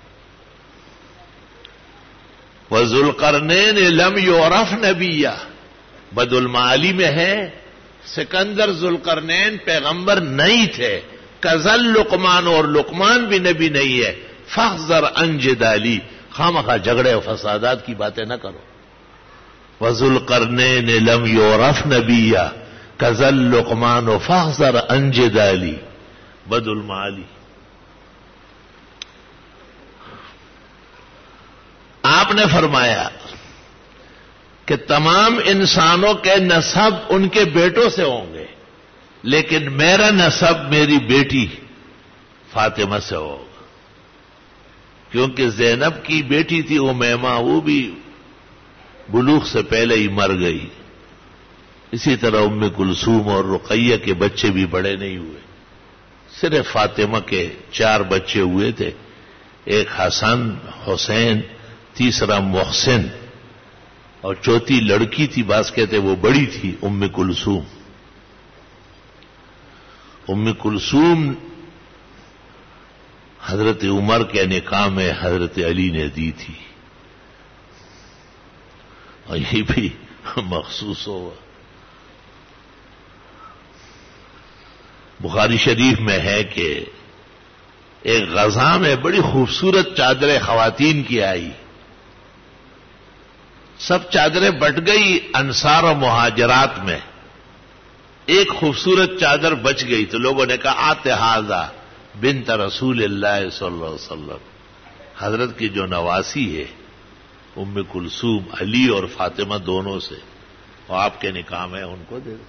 وذوالقرنین لم یعرف نبیہ, بد المعالی میں ہے سکندر ذوالقرنین پیغمبر نہیں تھے. کذل لقمان, اور لقمان بھی نبی نہیں ہے. فاحذر عن جدالی, خامخواہ جھگڑے و فسادات کی باتیں نہ کرو. وذوالقرنین لم یعرف نبیہ کذل لقمان فاحذر عن جدالی. بد المعالی. آپ نے فرمایا کہ تمام انسانوں کے نسب ان کے بیٹوں سے ہوں گے, لیکن میرا نسب میری بیٹی فاطمہ سے ہوگا, کیونکہ زینب کی بیٹی تھی امیمہ, وہ بھی بلوغ سے پہلے ہی مر گئی. اسی طرح ام کلثوم اور رقیہ کے بچے بھی بڑے نہیں ہوئے. صرف فاطمہ کے 4 بچے ہوئے تھے, ایک حسن, حسین, تیسرا محسن, اور چوتھی لڑکی تھی, بعض کہتے وہ بڑی تھی, ام کلثوم. ام کلثوم حضرت عمر کے نکاح میں حضرت علی نے دی تھی, اور یہ بھی مخصوص ہو. بخاری شریف میں ہے کہ ایک غزاں میں بڑی خوبصورت چادریں خواتین کی آئی. سب چادریں بٹ گئی انصار و مہاجرات میں، ایک خوبصورت چادر بچ گئی تو لوگوں نے کہا آتے ہاذا بنت رسول اللہ صلی اللہ علیہ وسلم، حضرت کی جو نواسی ہے ام کلثوم، علی اور فاطمہ دونوں سے، اور آپ کے نکاح میں ان کو دے دو.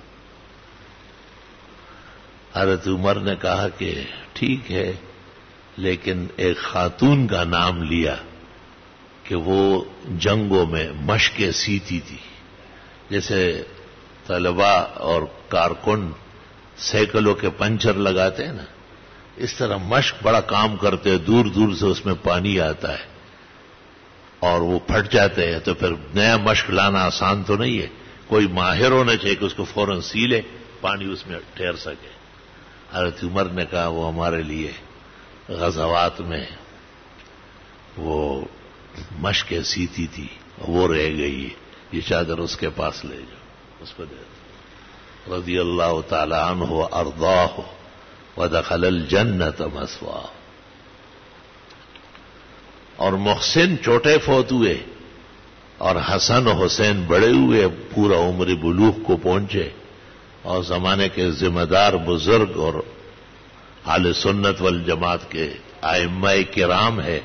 حضرت عمر نے کہا کہ ٹھیک ہے، لیکن ایک خاتون کا نام لیا کہ وہ جنگوں میں مشقیں سیتی تھی. جیسے طلباء اور کارکن سائیکلوں کے پنچر لگاتے ہیں نا، اس طرح مشق بڑا کام کرتے ہیں، دور دور سے اس میں پانی آتا ہے اور وہ پھٹ جاتے ہیں، تو پھر نیا مشق لانا آسان تو نہیں ہے. کوئی ماہر ہونا چاہیے کہ اس کو فوراً سی لے، پانی اس میں ٹھہر سکے. حضرت عمر نے کہا وہ ہمارے لیے غزوات میں وہ مشقیں سیتی تھی، وہ رہ گئی، یہ چادر اس کے پاس لے جاؤ، اس کو دے دو. رضی اللہ تعالی عنہ وارضاہ ودخل الجنۃ مثواہ. اور محسن چھوٹے فوت ہوئے اور حسن و حسین بڑے ہوئے، پورا عمر بلوغ کو پہنچے، اور زمانے کے ذمہ دار بزرگ اور اہل سنت والجماعت کے ائمہ کرام ہے.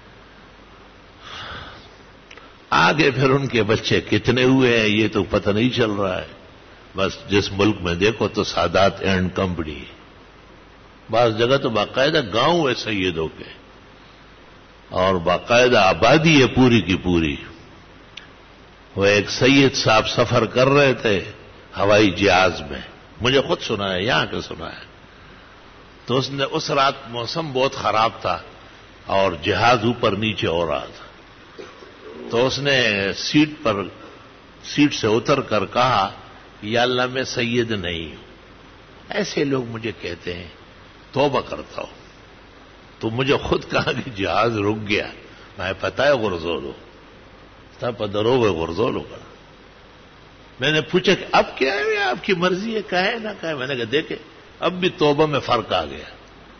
آگے پھر ان کے بچے کتنے ہوئے ہیں یہ تو پتہ نہیں چل رہا ہے. بس جس ملک میں دیکھو تو سادات اینڈ کمپنی، بعض جگہ تو باقاعدہ گاؤں ہے سیدوں کے، اور باقاعدہ آبادی ہے پوری کی پوری. وہ ایک سید صاحب سفر کر رہے تھے ہوائی جہاز میں، مجھے خود سنا ہے، یہاں کے سنا ہے. تو اس رات موسم بہت خراب تھا اور جہاز اوپر نیچے ہو رہا تھا. تو اس نے سیٹ سے اتر کر کہا یا اللہ میں سید نہیں ہوں. ایسے لوگ مجھے کہتے ہیں، توبہ کرتا ہوں. تو مجھے خود کہا کہ جہاز رک گیا، میں پتہ ہے غرزولو تھا پدرو ہوئے غرزولو کا. میں نے پوچھا کہ اب کیا ہے، آپ کی مرضی ہے، کہے نہ کہے. میں نے کہا دیکھے اب بھی توبہ میں فرق آ گیا.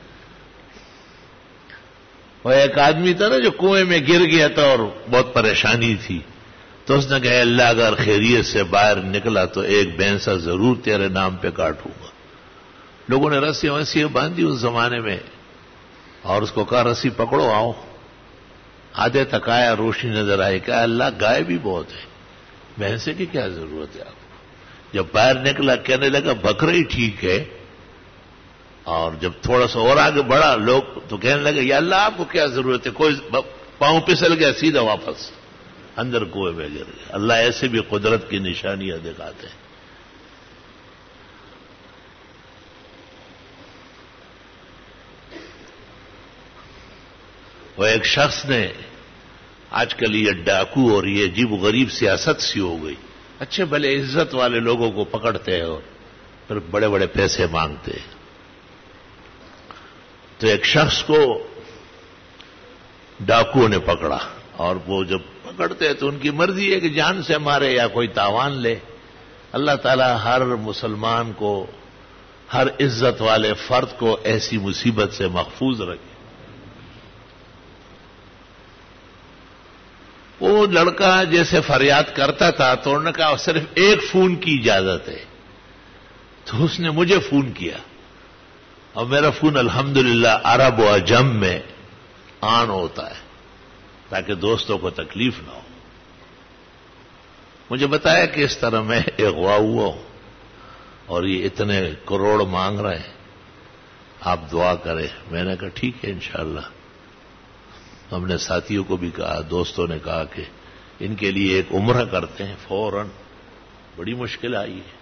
وہ ایک آدمی تھا نا جو کنویں میں گر گیا تھا اور بہت پریشانی تھی، تو اس نے کہا اللہ اگر خیریت سے باہر نکلا تو ایک بھینسا ضرور تیرے نام پہ کاٹوں گا. لوگوں نے رسیاں وسیاں باندھی اس زمانے میں، اور اس کو کہا رسی پکڑو آؤ. آدھے تک آیا، روشنی نظر آئی، کہا اللہ گائے بھی بہت ہے، بھینسے کی کیا ضرورت ہے آپ کو. جب باہر نکلا کہنے لگا بکرا ہی ٹھیک ہے. اور جب تھوڑا سا اور آگے بڑھا لوگ تو کہنے لگے یا اللہ آپ کو کیا ضرورت ہے. کوئی پاؤں پھسل گیا سیدھا واپس اندر کنویں میں گر گیا. اللہ ایسے بھی قدرت کی نشانیاں دکھاتے ہیں. وہ ایک شخص نے، آج کل یہ ڈاکو اور یہ عجیب غریب سیاست سی ہو گئی، اچھے بھلے عزت والے لوگوں کو پکڑتے ہیں اور پھر بڑے بڑے پیسے مانگتے ہیں. تو ایک شخص کو ڈاکو نے پکڑا، اور وہ جب پکڑتے ہیں تو ان کی مرضی ہے کہ جان سے مارے یا کوئی تاوان لے. اللہ تعالیٰ ہر مسلمان کو، ہر عزت والے فرد کو ایسی مصیبت سے محفوظ رکھے. وہ لڑکا جیسے فریاد کرتا تھا تو انہوں نے کہا صرف ایک فون کی اجازت ہے. تو اس نے مجھے فون کیا، اور میرا فون الحمدللہ عرب و عجم میں آن ہوتا ہے تاکہ دوستوں کو تکلیف نہ ہو. مجھے بتایا کہ اس طرح میں اغوا ہوا ہوں اور یہ اتنے کروڑ مانگ رہے ہیں، آپ دعا کریں. میں نے کہا ٹھیک ہے انشاءاللہ. ہم نے ساتھیوں کو بھی کہا، دوستوں نے کہا کہ ان کے لیے ایک عمرہ کرتے ہیں فوراً، بڑی مشکل آئی ہے.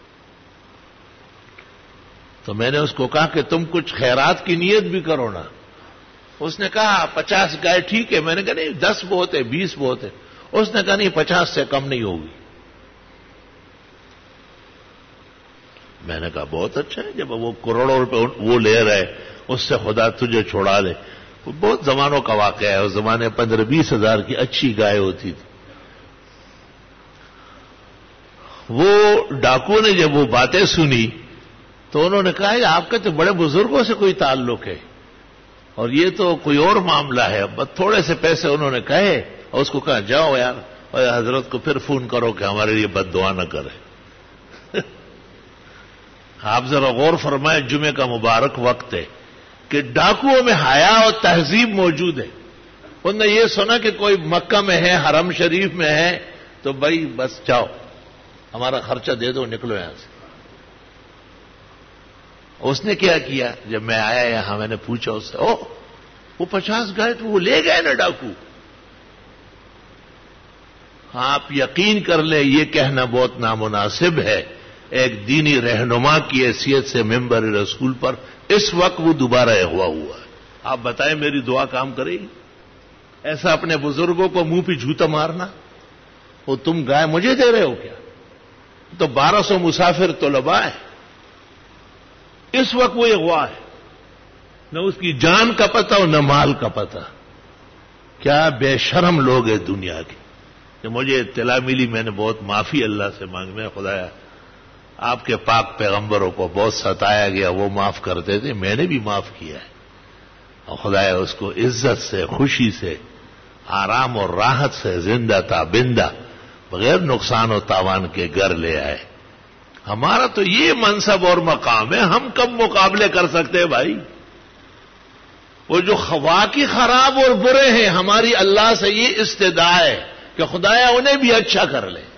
تو میں نے اس کو کہا کہ تم کچھ خیرات کی نیت بھی کرو نا. اس نے کہا 50 گائے ٹھیک ہے. میں نے کہا نہیں 10 بہت ہے، 20 بہت ہے. اس نے کہا نہیں 50 سے کم نہیں ہوگی. میں نے کہا بہت اچھا ہے، جب وہ کروڑوں روپے وہ لے رہے اس سے خدا تجھے چھوڑا لے. بہت زمانوں کا واقعہ ہے، اس زمانے 15-20 ہزار کی اچھی گائے ہوتی تھی. وہ ڈاکو نے جب وہ باتیں سنی تو انہوں نے کہا آپ کے تو بڑے بزرگوں سے کوئی تعلق ہے اور یہ تو کوئی اور معاملہ ہے. بس تھوڑے سے پیسے انہوں نے کہے اور اس کو کہا جاؤ یار اور حضرت کو پھر فون کرو کہ ہمارے لیے بد دعا نہ کرے. آپ ذرا غور فرمائیں, جمعے کا مبارک وقت ہے کہ ڈاکوؤں میں حیا اور تہذیب موجود ہے. انہوں نے یہ سنا کہ کوئی مکہ میں ہے, حرم شریف میں ہے, تو بھائی بس جاؤ ہمارا خرچہ دے دو, نکلو یہاں سے. اس نے کیا کیا, جب میں آیا یہاں میں نے پوچھا اس سے, وہ 50 گئے تو وہ لے گئے نا ڈاکو. آپ یقین کر لیں یہ کہنا بہت نامناسب ہے ایک دینی رہنما کی حیثیت سے ممبر رسول پر. اس وقت وہ دوبارہ اغوا ہوا ہے. آپ بتائیں میری دعا کام کرے گی؟ ایسا اپنے بزرگوں کو منہ پہ جھوتا مارنا. وہ تم گائے مجھے دے رہے ہو کیا؟ تو 1200 مسافر طلباء ہیں. اس وقت وہ اغوا ہے, نہ اس کی جان کا پتہ اور نہ مال کا پتہ. کیا بے شرم لوگ ہیں دنیا کے. کہ مجھے اطلاع ملی, میں نے بہت معافی اللہ سے مانگ, میں خدایا آپ کے پاک پیغمبروں کو بہت ستایا گیا, وہ معاف کرتے تھے, میں نے بھی معاف کیا ہے, اور خدایا اس کو عزت سے, خوشی سے, آرام اور راحت سے زندہ تابندہ بغیر نقصان و تاوان کے گھر لے آئے. ہمارا تو یہ منصب اور مقام ہے, ہم کب مقابلے کر سکتے ہیں بھائی؟ وہ جو واقعی خراب اور برے ہیں, ہماری اللہ سے یہ استدعا ہے کہ خدایا انہیں بھی اچھا کر لے.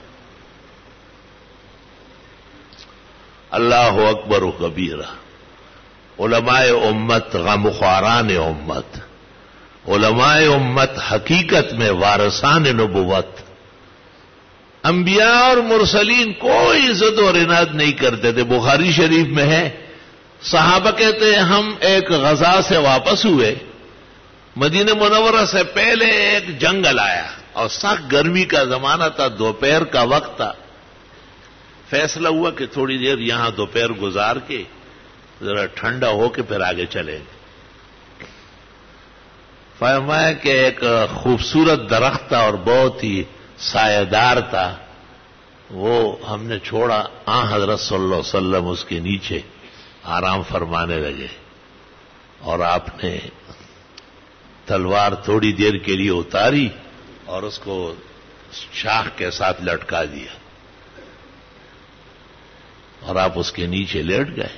اللہ اکبر و کبیرہ. علماء امت غمخواران امت, علماء امت حقیقت میں وارثان نبوت. انبیاء اور مرسلین کوئی ضد و عناد نہیں کرتے تھے. بخاری شریف میں ہے, صحابہ کہتے ہیں ہم ایک غزا سے واپس ہوئے, مدینہ منورہ سے پہلے ایک جنگل آیا اور سخت گرمی کا زمانہ تھا, دوپہر کا وقت تھا. فیصلہ ہوا کہ تھوڑی دیر یہاں دوپہر گزار کے ذرا ٹھنڈا ہو کے پھر آگے چلیں گے. فرمایا کہ ایک خوبصورت درخت تھا اور بہت ہی سایہ دار تھا, وہ ہم نے چھوڑا. حضرت صلی اللہ علیہ وسلم اس کے نیچے آرام فرمانے لگے اور آپ نے تلوار تھوڑی دیر کے لیے اتاری اور اس کو شاخ کے ساتھ لٹکا دیا اور آپ اس کے نیچے لیٹ گئے.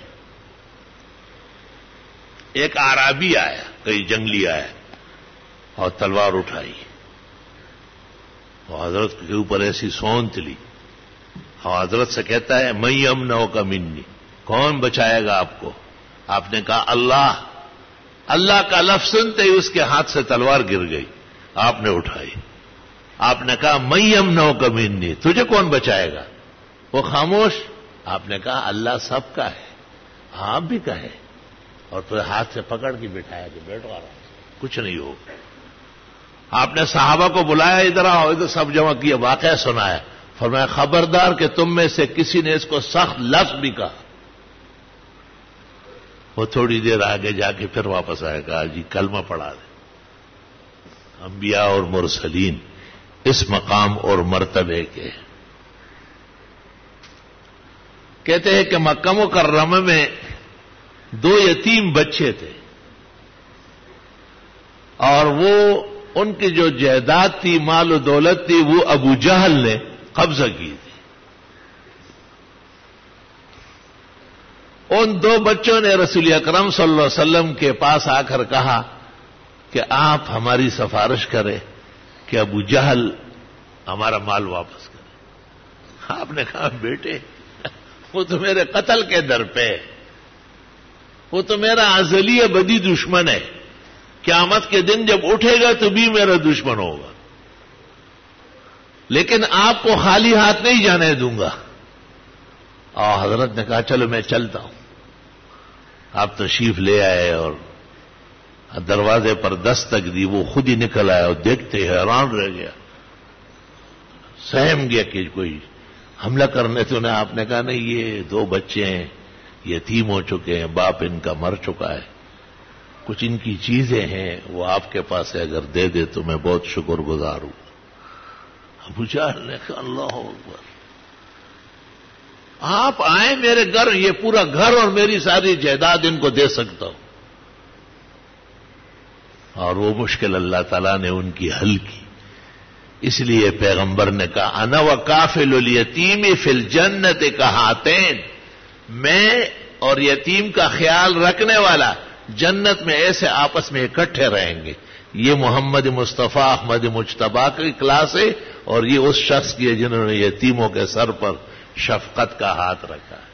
ایک اعرابی آیا, کوئی جنگلی آیا اور تلوار اٹھائی اور حضرت کے اوپر ایسی سونت لی اور حضرت سے کہتا ہے میں یمنعو کا منی, کون بچائے گا آپ کو؟ آپ نے کہا اللہ. اللہ کا لفظ سنتے ہی اس کے ہاتھ سے تلوار گر گئی. آپ نے اٹھائی. آپ نے کہا میں یمنعو کا منی, تجھے کون بچائے گا؟ وہ خاموش. آپ نے کہا اللہ سب کا ہے, آپ بھی کہے, اور پھر ہاتھ سے پکڑ کے بٹھایا کہ بیٹھو آرام سے, کچھ نہیں ہوگا. آپ نے صحابہ کو بلایا, ادھر آؤ, ادھر سب جمع کیا, واقعہ سنایا. فرمایا خبردار کہ تم میں سے کسی نے اس کو سخت لفظ بھی کہا. وہ تھوڑی دیر آگے جا کے پھر واپس آئے, کہا جی کلمہ پڑھا دے. انبیاء اور مرسلین اس مقام اور مرتبے کے. کہتے ہیں کہ مکہ مکرمہ میں 2 یتیم بچے تھے اور وہ ان کی جو جائیداد تھی, مال و دولت تھی, وہ ابو جہل نے قبضہ کی تھی. ان 2 بچوں نے رسول اکرم صلی اللہ علیہ وسلم کے پاس آ کر کہا کہ آپ ہماری سفارش کریں کہ ابو جہل ہمارا مال واپس کرے. آپ نے کہا بیٹے وہ تو میرے قتل کے در پہ ہے, وہ تو میرا ازلی ابدی دشمن ہے, قیامت کے دن جب اٹھے گا تو بھی میرا دشمن ہوگا, لیکن آپ کو خالی ہاتھ نہیں جانے دوں گا. اور حضرت نے کہا چلو میں چلتا ہوں. آپ تشریف لے آئے اور دروازے پر دستک دی, وہ خود ہی نکل آیا اور دیکھتے حیران رہ گیا, سہم گیا کہ کوئی حملہ کرنے سے. انہیں آپ نے کہا نہیں, یہ 2 بچے ہیں, یتیم ہو چکے ہیں, باپ ان کا مر چکا ہے, کچھ ان کی چیزیں ہیں, وہ آپ کے پاس ہے, اگر دے دے تو میں بہت شکر گزار ہوں. ابو جہل نے کہا اللہ اکبر, آپ آئیں میرے گھر، یہ پورا گھر اور میری ساری جائیداد ان کو دے سکتا ہوں. اور وہ مشکل اللہ تعالیٰ نے ان کی حل کی. اس لیے پیغمبر نے کہا انا وکافل الیتیم فی الجنت کہاتین، میں اور یتیم کا خیال رکھنے والا جنت میں ایسے آپس میں اکٹھے رہیں گے. یہ محمد مصطفیٰ احمد مجتبیٰ کی کلاس ہے، اور یہ اس شخص کی ہے جنہوں نے یتیموں کے سر پر شفقت کا ہاتھ رکھا ہے.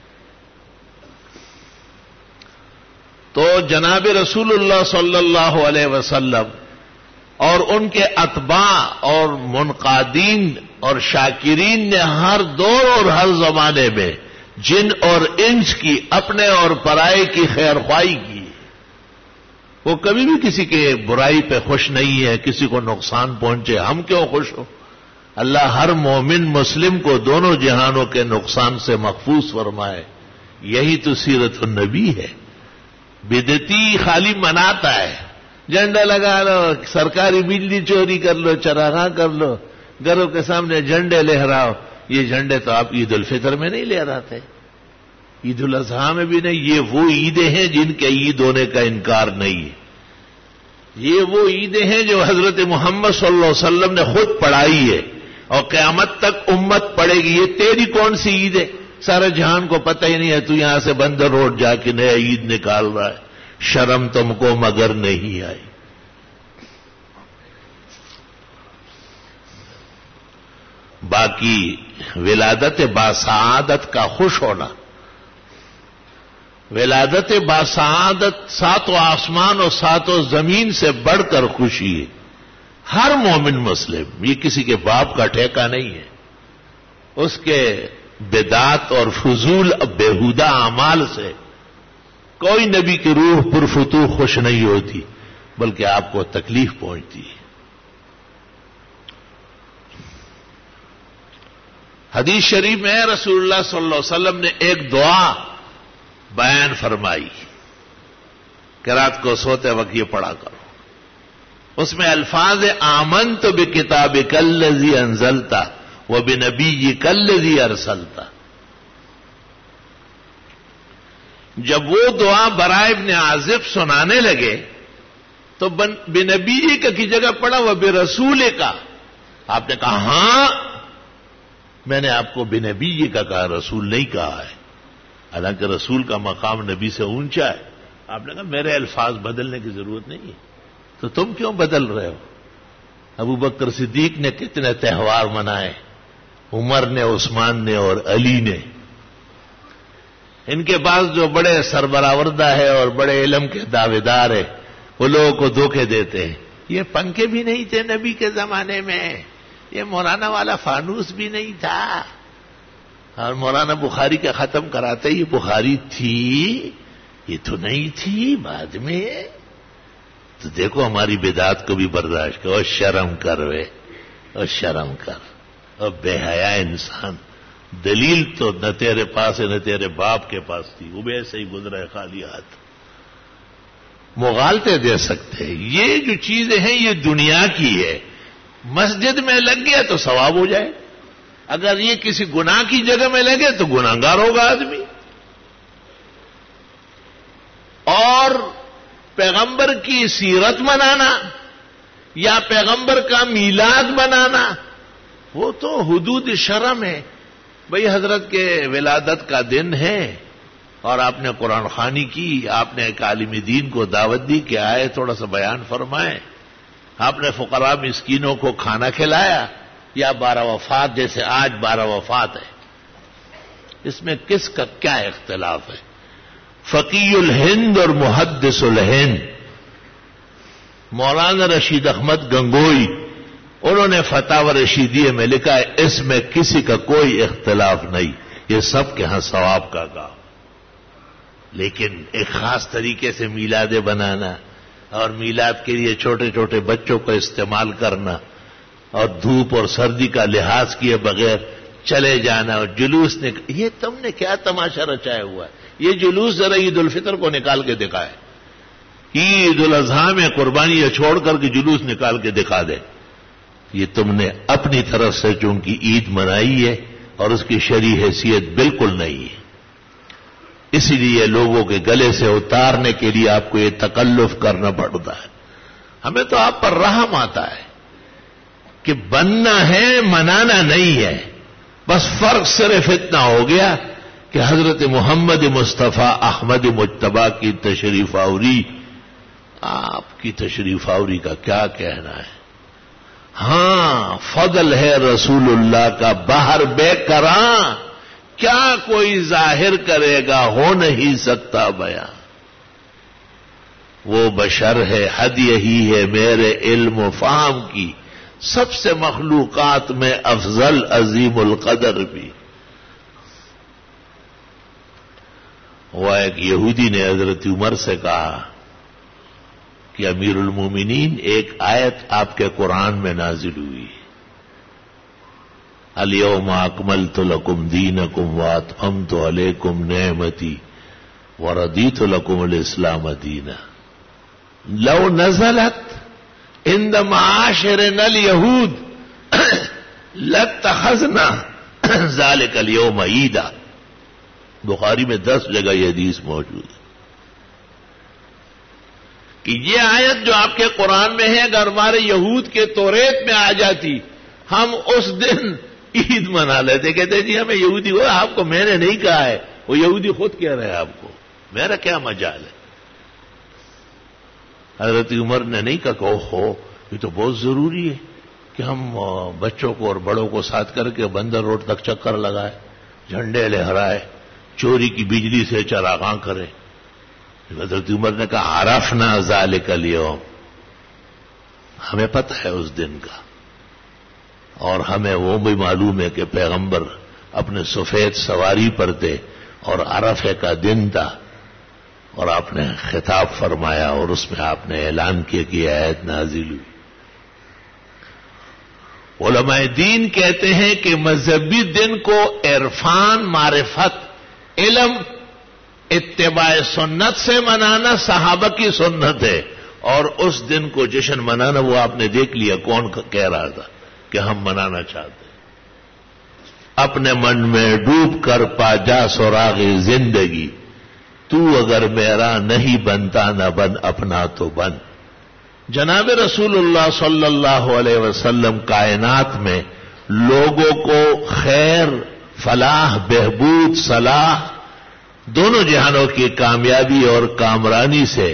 تو جناب رسول اللہ صلی اللہ علیہ وسلم اور ان کے اتباع اور منقادین اور شاکرین نے ہر دور اور ہر زمانے میں جن اور انس کی اپنے اور پرائے کی خیر خواہی کی. وہ کبھی بھی کسی کے برائی پہ خوش نہیں ہے، کسی کو نقصان پہنچے ہم کیوں خوش ہو. اللہ ہر مومن مسلم کو دونوں جہانوں کے نقصان سے محفوظ فرمائے. یہی تو سیرت النبی ہے. بدعتی خالی مناتا ہے، جھنڈا لگا لو، سرکاری بجلی چوری کر لو، چراغاں کر لو، گھروں کے سامنے جھنڈے لہراؤ. یہ جھنڈے تو آپ عید الفطر میں نہیں لہراتے، عید الاضحیٰ میں بھی نہیں. یہ وہ عیدیں ہیں جن کے عید ہونے کا انکار نہیں ہے. یہ وہ عیدیں ہیں جو حضرت محمد صلی اللہ علیہ وسلم نے خود پڑھائی ہے اور قیامت تک امت پڑھے گی. یہ تیری کون سی عید ہے؟ سارے جہان کو پتہ ہی نہیں ہے. تو یہاں سے بندر روڈ جا کے نیا عید نکال رہا ہے. شرم تم کو مگر نہیں آئی. باقی ولادت باسعادت کا خوش ہونا، ولادت باسعادت ساتوں آسمان اور ساتوں زمین سے بڑھ کر خوشی ہے. ہر مومن مسلم، یہ کسی کے باپ کا ٹھیکہ نہیں ہے. اس کے بدعت اور فضول بےہودہ اعمال سے کوئی نبی کی روح پرفتوح خوش نہیں ہوتی، بلکہ آپ کو تکلیف پہنچتی ہے. حدیث شریف میں رسول اللہ صلی اللہ علیہ وسلم نے ایک دعا بیان فرمائی کہ رات کو سوتے وقت یہ پڑھا کرو. اس میں الفاظ آمنت بکتابک الذی انزلت وبنبیک الذی ارسلت. جب وہ دعا برائے ابن عازب سنانے لگے تو بنبی کی جگہ پڑھا وہ برسول کا. آپ نے کہا ہاں میں نے آپ کو بنبی کا کہا، رسول نہیں کہا ہے. حالانکہ رسول کا مقام نبی سے اونچا ہے. آپ نے کہا میرے الفاظ بدلنے کی ضرورت نہیں ہے. تو تم کیوں بدل رہے ہو؟ ابو بکر صدیق نے کتنے تہوار منائے، عمر نے، عثمان نے اور علی نے. ان کے پاس جو بڑے سربراوردہ ہے اور بڑے علم کے دعوے دار ہے وہ لوگوں کو دھوکے دیتے ہیں. یہ پنکھے بھی نہیں تھے نبی کے زمانے میں، یہ مولانا والا فانوس بھی نہیں تھا. اور مولانا بخاری کا ختم کراتے یہ بخاری تھی، یہ تو نہیں تھی بعد میں. تو دیکھو ہماری بدعت کو بھی برداشت کرو. شرم کر وے، اور شرم کر. اور بے حیا انسان. دلیل تو نہ تیرے پاس ہے نہ تیرے باپ کے پاس تھی، وہ بھی ایسے ہی گزرا ہے خالی ہاتھ. مغالطے دے سکتے ہیں. یہ جو چیزیں ہیں یہ دنیا کی ہے. مسجد میں لگ گیا تو ثواب ہو جائے، اگر یہ کسی گناہ کی جگہ میں لگے تو گناہگار ہوگا آدمی. اور پیغمبر کی سیرت منانا یا پیغمبر کا میلاد منانا وہ تو حدود شرم ہے. بھئی حضرت کے ولادت کا دن ہے اور آپ نے قرآن خوانی کی، آپ نے ایک عالم دین کو دعوت دی کہ آئے تھوڑا سا بیان فرمائیں، آپ نے فقراء مسکینوں کو کھانا کھلایا، یا 12 وفات جیسے آج 12 وفات ہے. اس میں کس کا کیا اختلاف ہے؟ فقی الہند اور محدث الہند مولانا رشید احمد گنگوئی انہوں نے فتاوی رشیدیہ میں لکھا ہے اس میں کسی کا کوئی اختلاف نہیں، یہ سب کے ہاں ثواب کا کام. لیکن ایک خاص طریقے سے میلادیں بنانا اور میلاد کے لیے چھوٹے چھوٹے بچوں کو استعمال کرنا اور دھوپ اور سردی کا لحاظ کیے بغیر چلے جانا اور جلوس یہ تم نے کیا تماشا رچایا ہوا ہے؟ یہ جلوس ذرا عید الفطر کو نکال کے دکھائے، عید الاضحیٰ میں قربانی چھوڑ کر کے جلوس نکال کے دکھا دے. یہ تم نے اپنی طرف سے چونکہ عید منائی ہے اور اس کی شرعی حیثیت بالکل نہیں ہے. اسی لیے لوگوں کے گلے سے اتارنے کے لیے آپ کو یہ تکلف کرنا پڑتا ہے. ہمیں تو آپ پر رحم آتا ہے کہ بننا ہے منانا نہیں ہے. بس فرق صرف اتنا ہو گیا کہ حضرت محمد مصطفیٰ احمد مجتبیٰ کی تشریف آوری، آپ کی تشریف آوری کا کیا کہنا ہے. ہاں فضل ہے رسول اللہ کا باہر بے کراں، کیا کوئی ظاہر کرے گا، ہو نہیں سکتا بیان. وہ بشر ہے، حد یہی ہے میرے علم و فہم کی، سب سے مخلوقات میں افضل عظیم القدر بھی. وہ ایک یہودی نے حضرت عمر سے کہا کہ امیر المومنین ایک آیت آپ کے قرآن میں نازل ہوئی، الیوم اکملت لکم دینکم واتممت علیکم نعمتی ورضیت لکم الاسلام دینا. لو نزلت عند معاشرنا اليهود لاتخذنا ذلك اليوم عیدا. بخاری میں 10 جگہ یہ حدیث موجود ہے کہ یہ آیت جو آپ کے قرآن میں ہے اگر ہمارے یہود کے توریت میں آ جاتی ہم اس دن عید منا لیتے. کہتے جی ہمیں یہودی ہو، آپ کو میں نے نہیں کہا ہے، وہ یہودی خود کہہ رہے ہیں آپ کو، میرا کیا مجال ہے. حضرت عمر نے نہیں کہا کہ ہو یہ تو بہت ضروری ہے کہ ہم بچوں کو اور بڑوں کو ساتھ کر کے بندر روڈ تک چکر لگائے، جھنڈے لہرائے، چوری کی بجلی سے چراغاں کرے. حضرت عمر نے کہا عرفنا ذالک اليوم، ہمیں پتہ ہے اس دن کا، اور ہمیں وہ بھی معلوم ہے کہ پیغمبر اپنے سفید سواری پر تھے اور عرفے کا دن تھا، اور آپ نے خطاب فرمایا اور اس میں آپ نے اعلان کیا کہ یہ آیت نازل ہوئی. علماء دین کہتے ہیں کہ مذہبی دن کو عرفان، معرفت، علم، اتباع سنت سے منانا صحابہ کی سنت ہے، اور اس دن کو جشن منانا وہ آپ نے دیکھ لیا کون کہہ رہا تھا کہ ہم منانا چاہتے ہیں. اپنے من میں ڈوب کر پا جا سراغ زندگی، تو اگر میرا نہیں بنتا نہ بن اپنا تو بن. جناب رسول اللہ صلی اللہ علیہ وسلم کائنات میں لوگوں کو خیر، فلاح، بہبود، صلاح، دونوں جہانوں کی کامیابی اور کامرانی سے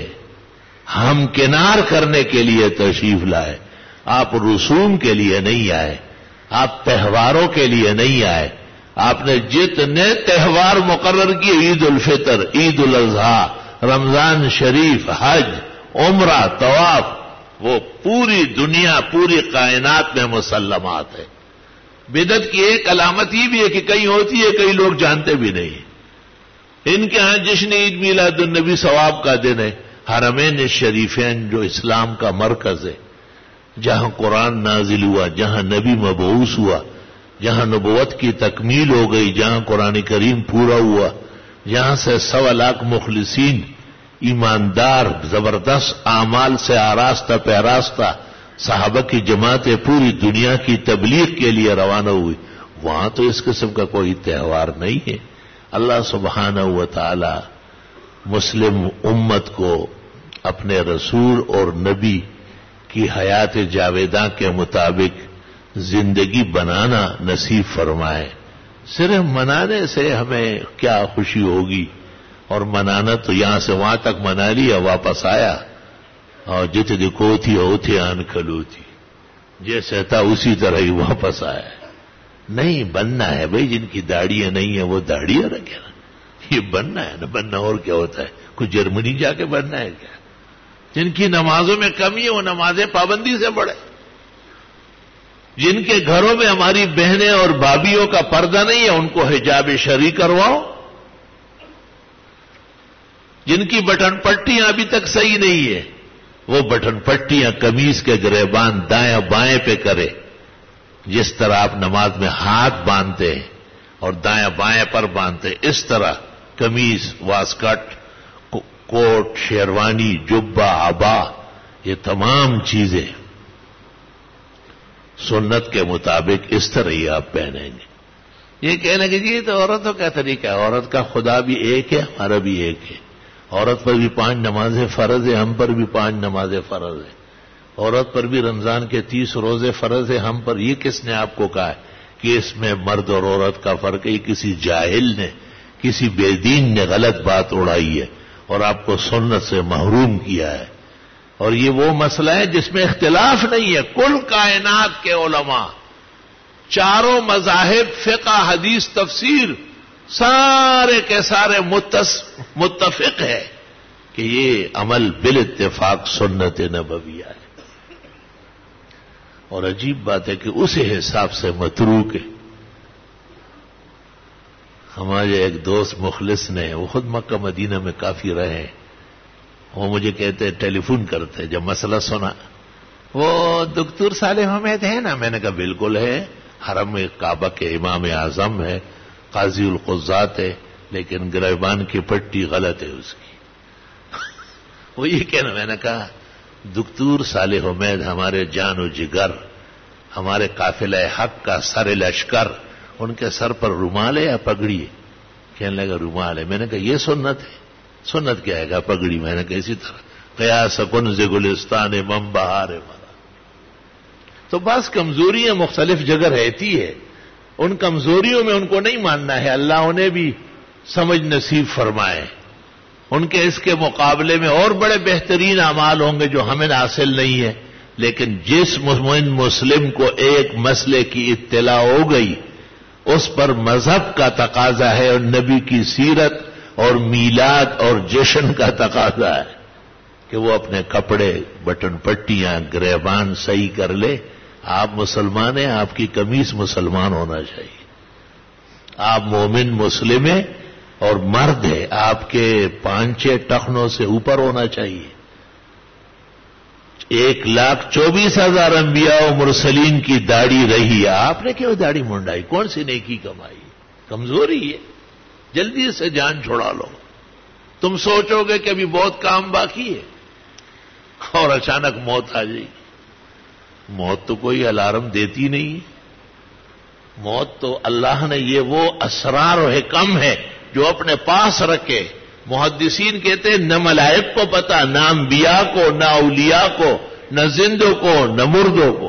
ہمکنار کرنے کے لیے تشریف لائے. آپ رسوم کے لیے نہیں آئے، آپ تہواروں کے لیے نہیں آئے. آپ نے جتنے تہوار مقرر کیے، عید الفطر، عید الاضحیٰ، رمضان شریف، حج، عمرہ، طواف، وہ پوری دنیا، پوری کائنات میں مسلمات ہے. بدعت کی ایک علامت یہ بھی ہے کہ کہیں ہوتی ہے، کئی لوگ جانتے بھی نہیں. ان کے ہاں جشن عید میلاد النبی ثواب کا دن ہے. حرمین شریفین جو اسلام کا مرکز ہے، جہاں قرآن نازل ہوا، جہاں نبی مبعوث ہوا، جہاں نبوت کی تکمیل ہو گئی، جہاں قرآن کریم پورا ہوا، جہاں سے 1.25 لاکھ مخلصین، ایماندار، زبردست اعمال سے آراستہ پیراستہ صحابہ کی جماعتیں پوری دنیا کی تبلیغ کے لیے روانہ ہوئی، وہاں تو اس قسم کا کوئی تہوار نہیں ہے. اللہ سبحانہ و تعالی مسلم امت کو اپنے رسول اور نبی کی حیات جاویداں کے مطابق زندگی بنانا نصیب فرمائے. صرف منانے سے ہمیں کیا خوشی ہوگی، اور منانا تو یہاں سے وہاں تک منا لیا، واپس آیا، اور جتنی کوتھی ہوتی آن کھلوتی، جیسے تھا اسی طرح ہی واپس آیا. نہیں، بننا ہے بھائی. جن کی داڑیاں نہیں ہیں وہ داڑیاں رکھے نا، یہ بننا ہے نا. بننا اور کیا ہوتا ہے؟ کوئی جرمنی جا کے بننا ہے کیا؟ جن کی نمازوں میں کمی ہے وہ نمازیں پابندی سے پڑھے. جن کے گھروں میں ہماری بہنیں اور بھابھیوں کا پردہ نہیں ہے ان کو حجاب شرعی کرواؤ. جن کی بٹن پٹیاں ابھی تک صحیح نہیں ہے وہ بٹن پٹیاں قمیص کے گریبان دائیں بائیں پہ کرے. جس طرح آپ نماز میں ہاتھ باندھتے ہیں اور دائیں بائیں پر باندھتے ہیں، اس طرح قمیص، واسکٹ، کوٹ، شیروانی، جبہ، عبا، یہ تمام چیزیں سنت کے مطابق اس طرح ہی آپ پہنیں گے. یہ کہنا کہ جی تو عورتوں کا طریقہ ہے، عورت کا خدا بھی ایک ہے، ہمارا بھی ایک ہے، عورت پر بھی 5 نمازیں فرض ہے، ہم پر بھی 5 نمازیں فرض ہے، عورت پر بھی رمضان کے 30 روزے فرض ہے، ہم پر۔ یہ کس نے آپ کو کہا ہے کہ اس میں مرد اور عورت کا فرق ہے؟ یہ کسی جاہل نے، کسی بے دین نے غلط بات اڑائی ہے اور آپ کو سنت سے محروم کیا ہے۔ اور یہ وہ مسئلہ ہے جس میں اختلاف نہیں ہے، کل کائنات کے علماء، چاروں مذاہب، فقہ، حدیث، تفسیر، سارے کے سارے متفق ہے کہ یہ عمل بالاتفاق سنت نبویہ ہے۔ اور عجیب بات ہے کہ اسی حساب سے متروک ہے۔ ہمارے ایک دوست مخلص نے، وہ خود مکہ مدینہ میں کافی رہے ہیں، وہ مجھے کہتے ٹیلی فون کرتے جب مسئلہ سنا، وہ دکتور صالح حمید ہے نا؟ میں نے کہا بالکل ہے، حرم کعبہ کے امام اعظم ہے، قاضی القضات ہے، لیکن گریبان کی پٹی غلط ہے اس کی۔ وہ یہ کہنا، میں نے کہا دکتور صالح حمید ہمارے جان و جگر، ہمارے قافلہ حق کا سر لشکر، ان کے سر پر رومال ہے یا پگڑی ہے؟ کہنے لگا رومال ہے۔ میں نے کہا یہ سنت ہے؟ سنت کیا ہے گا پگڑی؟ میں نے کہا اسی طرح قیاس کنز گلستان مم بہار مرا۔ تو بعض کمزوریاں مختلف جگہ رہتی ہے، ان کمزوریوں میں ان کو نہیں ماننا ہے، اللہ انہیں بھی سمجھ نصیب فرمائے، ان کے اس کے مقابلے میں اور بڑے بہترین اعمال ہوں گے جو ہمیں حاصل نہیں ہے، لیکن جس مومن مسلم کو ایک مسئلے کی اطلاع ہو گئی، اس پر مذہب کا تقاضا ہے اور نبی کی سیرت اور میلاد اور جشن کا تقاضا ہے کہ وہ اپنے کپڑے، بٹن پٹیاں، گریبان صحیح کر لے۔ آپ مسلمان ہیں، آپ کی قمیص مسلمان ہونا چاہیے، آپ مومن مسلم ہیں اور مرد ہے، آپ کے پانچے ٹخنوں سے اوپر ہونا چاہیے۔ 1,24,000 انبیاء و مرسلین کی داڑھی رہی، آپ نے کیوں داڑھی منڈائی؟ کون سی نیکی کمائی؟ کمزوری ہے، جلدی سے جان چھڑا لو۔ تم سوچو گے کہ ابھی بہت کام باقی ہے اور اچانک موت آ جائے گی۔ موت تو کوئی الارم دیتی نہیں، موت تو اللہ نے یہ وہ اسرار و حکم ہے جو اپنے پاس رکھے۔ محدثین کہتے ہیں نہ ملائک کو پتا، نہ انبیاء کو، نہ اولیاء کو، نہ زندوں کو، نہ مردوں کو۔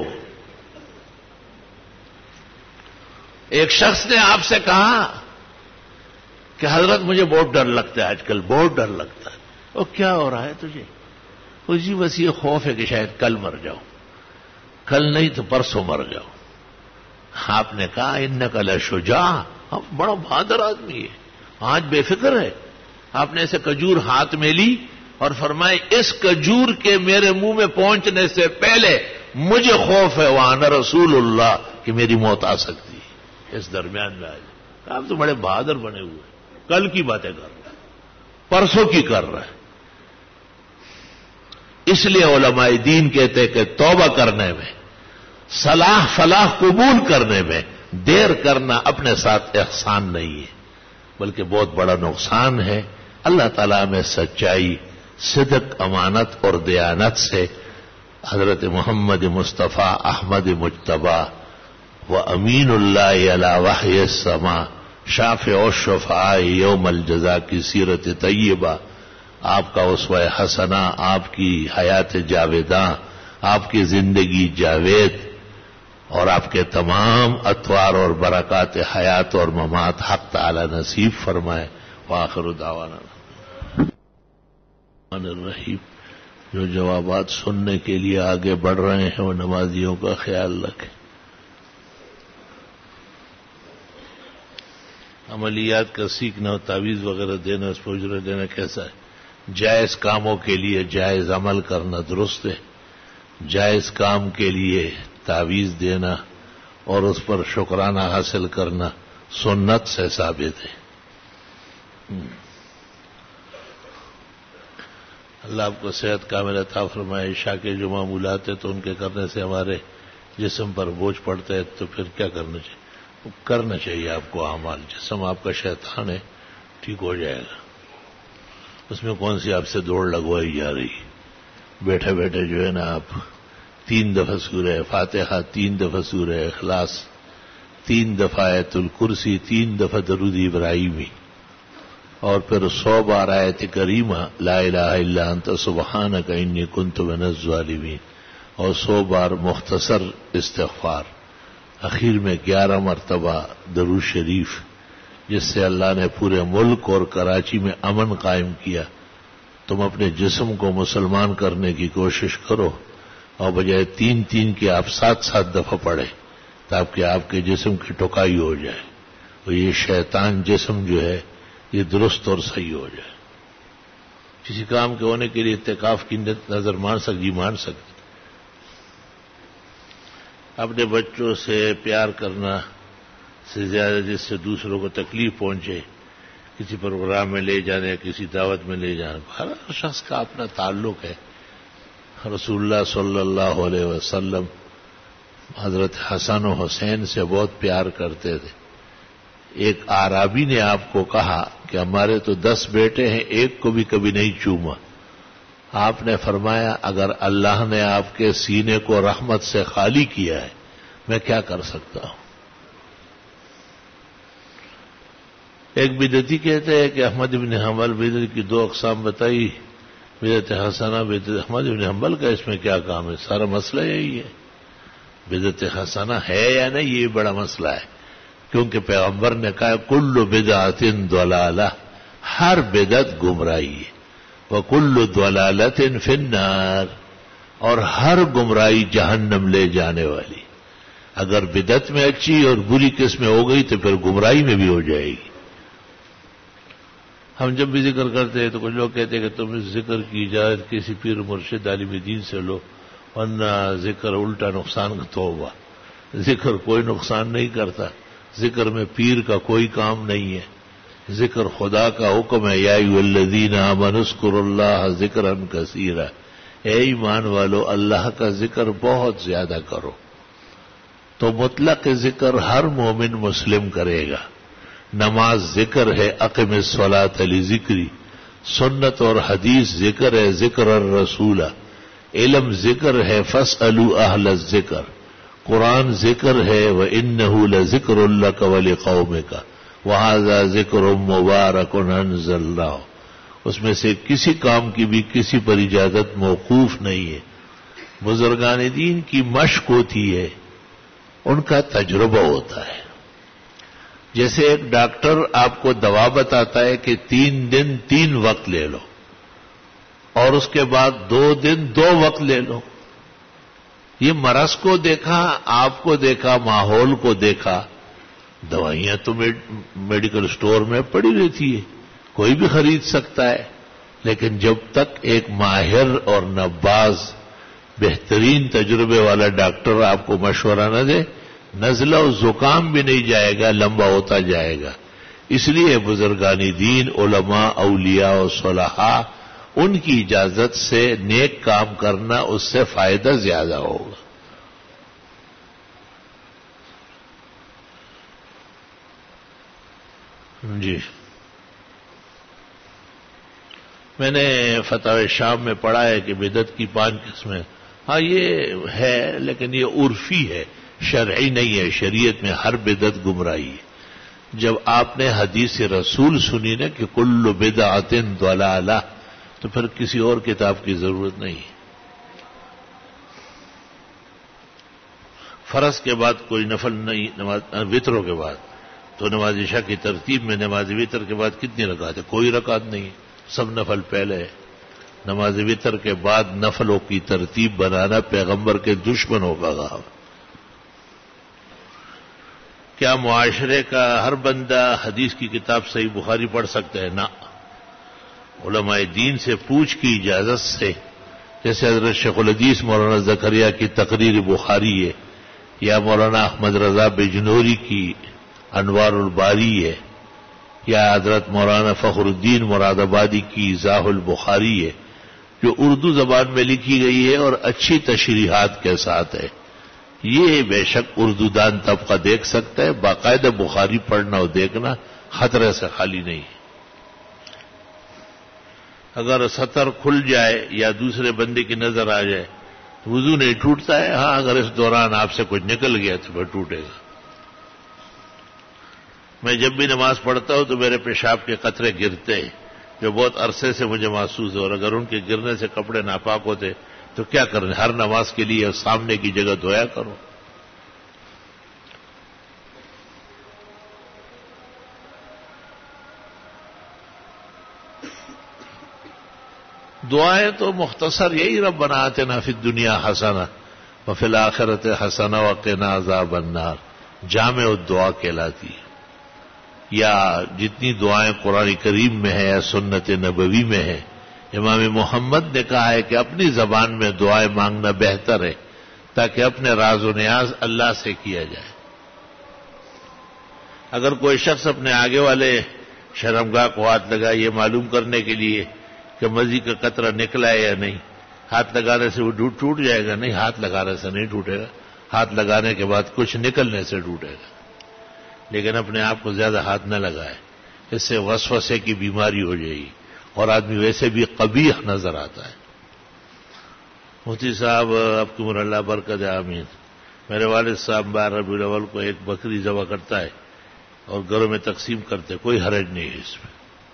ایک شخص نے آپ سے کہا کہ حضرت مجھے بہت ڈر لگتا ہے، آج کل بہت ڈر لگتا ہے۔ وہ کیا ہو رہا ہے تجھے؟ اسی بس یہ خوف ہے کہ شاید کل مر جاؤ، کل نہیں تو پرسوں مر جاؤ۔ آپ نے کہا انک لشجاع، بڑا بہادر آدمی ہے، آج بے فکر ہے۔ آپ نے اسے کھجور ہاتھ میں لی اور فرمائے اس کھجور کے میرے منہ میں پہنچنے سے پہلے مجھے خوف ہے وانا رسول اللہ کہ میری موت آ سکتی ہے، اس درمیان میں آ جائے۔ آپ تو بڑے بہادر بنے ہوئے، کل کی باتیں کر رہے ہیں، پرسوں کی کر رہے ہیں۔ اس لیے علماء دین کہتے ہیں کہ توبہ کرنے میں، صلاح فلاح قبول کرنے میں دیر کرنا اپنے ساتھ احسان نہیں ہے بلکہ بہت بڑا نقصان ہے۔ اللہ تعالیٰ میں سچائی، صدق، امانت اور دیانت سے حضرت محمد مصطفیٰ احمد مجتبی و امین اللہ علی وحی السما شافع الشفعاء یوم الجزا کی سیرت طیبہ، آپ کا اسوہ حسنہ، آپ کی حیات جاویداں، آپ کی زندگی جاوید اور آپ کے تمام اطوار اور برکات حیات اور ممات حق تعالی نصیب فرمائے۔ وآخر دعوانا الرحیم۔ جو جوابات سننے کے لیے آگے بڑھ رہے ہیں وہ نمازیوں کا خیال رکھیں۔ عملیات کا سیکھنا، تعویذ وغیرہ دینا، اس پر اجرت دینا کیسا ہے؟ جائز کاموں کے لیے جائز عمل کرنا درست ہے، جائز کام کے لیے تعویذ دینا اور اس پر شکرانہ حاصل کرنا سنت سے ثابت ہے۔ اللہ آپ کو صحت کامل عطا فرمائے۔ عشاء کے جو معمولات ہیں تو ان کے کرنے سے ہمارے جسم پر بوجھ پڑتا ہے، تو پھر کیا کرنا چاہیے؟ کرنا چاہیے آپ کو اعمال۔ جسم آپ کا شیطان ہے، ٹھیک ہو جائے گا، اس میں کون سی آپ سے دوڑ لگوائی جا رہی؟ بیٹھے بیٹھے جو ہے نا آپ 3 دفعہ سورہ فاتحہ، 3 دفعہ سورہ اخلاص، 3 دفعہ آیت الکرسی، 3 دفعہ درود ابراہیمی، اور پھر 100 بار آیت کریمہ لا الہ الا انت سبحانک انی کنت من الظالمین، اور 100 بار مختصر استغفار، اخیر میں 11 مرتبہ درود شریف، جس سے اللہ نے پورے ملک اور کراچی میں امن قائم کیا۔ تم اپنے جسم کو مسلمان کرنے کی کوشش کرو، اور بجائے 3 کے آپ 7 دفعہ پڑھیں، تاکہ آپ کے جسم کی ٹکائی ہو جائے، اور یہ شیطان جسم جو ہے یہ درست اور صحیح ہو جائے۔ کسی کام کے ہونے کے لیے اعتکاف کی نظر مان سکتے۔ اپنے بچوں سے پیار کرنا سے زیادہ جس سے دوسروں کو تکلیف پہنچے، کسی پروگرام میں لے جانے، کسی دعوت میں لے جانا، ہر شخص کا اپنا تعلق ہے۔ رسول اللہ صلی اللہ علیہ وسلم حضرت حسن و حسین سے بہت پیار کرتے تھے۔ ایک اعرابی نے آپ کو کہا کہ ہمارے تو 10 بیٹے ہیں، ایک کو بھی کبھی نہیں چوما۔ آپ نے فرمایا اگر اللہ نے آپ کے سینے کو رحمت سے خالی کیا ہے، میں کیا کر سکتا ہوں؟ ایک بدعتی کہتے ہیں کہ احمد بن حنبل بدعت کی 2 اقسام بتائی، بدعت حسنہ، بدعت احمد بن حنبل کا اس میں کیا کام ہے؟ سارا مسئلہ یہی ہے، بدعت حسنہ ہے یا نہیں، یہ بڑا مسئلہ ہے، کیونکہ پیغمبر نے کہا کل بدعت ضلالہ، ہر بدعت گمراہی ہے، وکل ضلالۃ فی النار، اور ہر گمراہی جہنم لے جانے والی۔ اگر بدعت میں اچھی اور بری قسمیں ہو گئی تو پھر گمراہی میں بھی ہو جائے گی۔ ہم جب بھی ذکر کرتے ہیں تو کچھ لوگ کہتے ہیں کہ تم اس ذکر کی اجازت کسی پیر مرشد عالم دین سے لو، ورنہ ذکر الٹا نقصان کا توبہ۔ ذکر کوئی نقصان نہیں کرتا، ذکر میں پیر کا کوئی کام نہیں ہے، ذکر خدا کا حکم ہے، یا ایھا الذین آمنوا اذکروا اللہ ذکرا کثیرا، اے ایمان والو اللہ کا ذکر بہت زیادہ کرو۔ تو مطلق ذکر ہر مومن مسلم کرے گا۔ نماز ذکر ہے، اقم الصلاۃ لذکری، سنت اور حدیث ذکر ہے، ذکر الرسول، علم ذکر ہے، فاسألوا اہل الذکر، قرآن ذکر ہے، وَإِنَّهُ لَذِكْرٌ لَكَ وَلِقَوْمِكَ وَهَذَا ذِكْرٌ مُبَارَكٌ أَنزَلْنَاهُ۔ اس میں سے کسی کام کی بھی کسی پر اجازت موقوف نہیں ہے۔ بزرگان دین کی مشق ہوتی ہے، ان کا تجربہ ہوتا ہے۔ جیسے ایک ڈاکٹر آپ کو دوا بتاتا ہے کہ 3 دن 3 وقت لے لو، اور اس کے بعد 2 دن 2 وقت لے لو۔ یہ مرض کو دیکھا، آپ کو دیکھا، ماحول کو دیکھا۔ دوائیاں تو میڈیکل سٹور میں پڑی رہتی ہے، کوئی بھی خرید سکتا ہے، لیکن جب تک ایک ماہر اور نباز بہترین تجربے والا ڈاکٹر آپ کو مشورہ نہ دے، نزلہ و زکام بھی نہیں جائے گا، لمبا ہوتا جائے گا۔ اس لیے بزرگانی دین، علماء، اولیاء و صلحاء، ان کی اجازت سے نیک کام کرنا، اس سے فائدہ زیادہ ہوگا۔ جی، میں نے فتاوی شام میں پڑھا ہے کہ بدعت کی 5 قسمیں۔ ہاں یہ ہے، لیکن یہ عرفی ہے، شرعی نہیں ہے۔ شریعت میں ہر بدعت گمراہی ہے۔ جب آپ نے حدیث رسول سنی نا کہ کل بدعۃ ضلالہ، تو پھر کسی اور کتاب کی ضرورت نہیں ہے۔ فرض کے بعد کوئی نفل نہیں، نماز وطروں کے بعد تو نماز عشاء کی ترتیب میں نماز وطر کے بعد کتنی رکعت ہے؟ کوئی رکعت نہیں، سب نفل پہلے ہے۔ نماز وطر کے بعد نفلوں کی ترتیب بنانا پیغمبر کے دشمنوں کا کام۔ کیا معاشرے کا ہر بندہ حدیث کی کتاب صحیح بخاری پڑھ سکتا ہے؟ نہ، علماء دین سے پوچھ کی اجازت سے، جیسے حضرت شیخ الحدیث مولانا زکریا کی تقریر بخاری ہے، یا مولانا احمد رضا بجنوری کی انوار الباری ہے، یا حضرت مولانا فخر الدین مراد آبادی کی ایضاح البخاری ہے، جو اردو زبان میں لکھی گئی ہے اور اچھی تشریحات کے ساتھ ہے۔ یہ بے شک اردو دان طبقہ دیکھ سکتا ہے، باقاعدہ بخاری پڑھنا اور دیکھنا خطرے سے خالی نہیں ہے۔ اگر سطر کھل جائے یا دوسرے بندے کی نظر آ جائے، وضو نہیں ٹوٹتا ہے؟ ہاں، اگر اس دوران آپ سے کچھ نکل گیا تو پھر ٹوٹے گا۔ میں جب بھی نماز پڑھتا ہوں تو میرے پیشاب کے قطرے گرتے ہیں جو بہت عرصے سے مجھے محسوس ہے، اور اگر ان کے گرنے سے کپڑے ناپاک ہوتے تو کیا کریں؟ ہر نماز کے لیے سامنے کی جگہ دھویا کرو۔ دعائیں تو مختصر یہی ربنا آتنا فی الدنیا حسنہ وفی الآخرۃ حسنہ وقنا عذاب النار جامع الدعا کہلاتی ہے۔ یا جتنی دعائیں قرآن کریم میں ہے یا سنت نبوی میں ہے، امام محمد نے کہا ہے کہ اپنی زبان میں دعائیں مانگنا بہتر ہے تاکہ اپنے راز و نیاز اللہ سے کیا جائے۔ اگر کوئی شخص اپنے آگے والے شرمگاہ کو ہاتھ لگائے یہ معلوم کرنے کے لیے کہ مزی کا قطرہ نکلا ہے یا نہیں، ہاتھ لگانے سے وہ ٹوٹ جائے گا؟ نہیں، ہاتھ لگانے سے نہیں ٹوٹے گا، ہاتھ لگانے کے بعد کچھ نکلنے سے ٹوٹے گا۔ لیکن اپنے آپ کو زیادہ ہاتھ نہ لگائے، اس سے وسوسے کی بیماری ہو جائے گی اور آدمی ویسے بھی قبیح نظر آتا ہے۔ مفتی صاحب آپ کی عمر اللہ برکت ہے، آمین۔ میرے والد صاحب 12 ربیع الاول کو ایک بکری ذبح کرتا ہے اور گھروں میں تقسیم کرتے، کوئی حرج نہیں ہے اس میں۔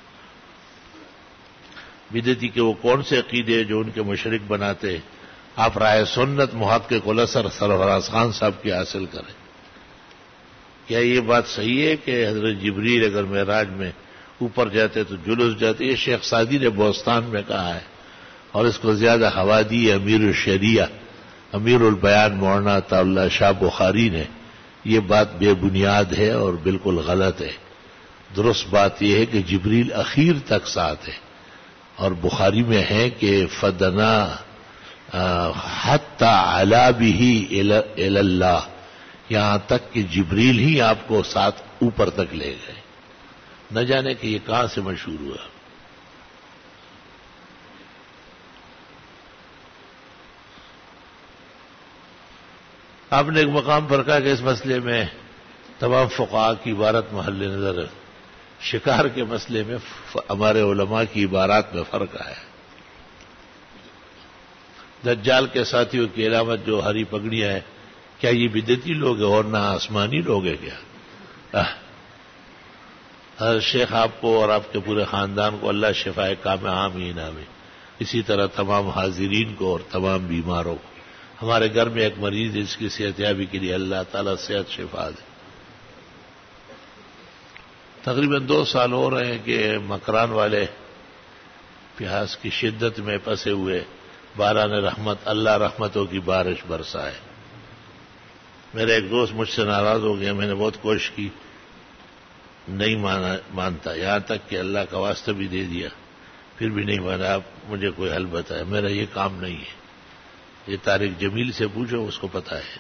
بدعتی کے وہ کون سے عقیدے جو ان کے مشرک بناتے، آپ رائے سنت محقق الاسر سرفراز خان صاحب کی حاصل کریں۔ کیا یہ بات صحیح ہے کہ حضرت جبریل اگر معراج میں اوپر جاتے تو جلوس جاتے؟ یہ شیخ سعدی نے بوستان میں کہا ہے، اور اس کو زیادہ ہوا دی امیر الشریعہ امیر البیان مولانا عطا اللہ شاہ بخاری نے۔ یہ بات بے بنیاد ہے اور بالکل غلط ہے۔ درست بات یہ ہے کہ جبریل اخیر تک ساتھ ہے، اور بخاری میں ہے کہ فدنا حتی علا بہ الی اللہ، یہاں تک کہ جبریل ہی آپ کو ساتھ اوپر تک لے گئے۔ نہ جانے کہ یہ کہاں سے مشہور ہوا۔ آپ نے ایک مقام پر کہا کہ اس مسئلے میں تمام فقہاء کی عبارت محل نظر ہے، شکار کے مسئلے میں ہمارے علماء کی عبارات میں فرق آیا۔ دجال کے ساتھیوں کی علامت جو ہری پگڑیاں ہیں، کیا یہ بدعتی لوگ ہیں اور نہ آسمانی لوگ ہیں کیا؟ ہر شیخ آپ کو اور آپ کے پورے خاندان کو اللہ شفائے کاملہ آمین آمین، اسی طرح تمام حاضرین کو اور تمام بیماروں کو۔ ہمارے گھر میں ایک مریض ہے، اس کی صحت یابی کے لیے اللہ تعالیٰ صحت شفا دے۔ تقریباً 2 سال ہو رہے ہیں کہ مکران والے پیاس کی شدت میں پھنسے ہوئے، باران رحمت اللہ رحمتوں کی بارش برسائے۔ میرا ایک دوست مجھ سے ناراض ہو گیا، میں نے بہت کوشش کی، نہیں مانتا، یہاں تک کہ اللہ کا واسطہ بھی دے دیا، پھر بھی نہیں مانا۔ آپ مجھے کوئی حل بتائے، میرا یہ کام نہیں ہے، یہ طارق جمیل سے پوچھو، اس کو پتہ ہے۔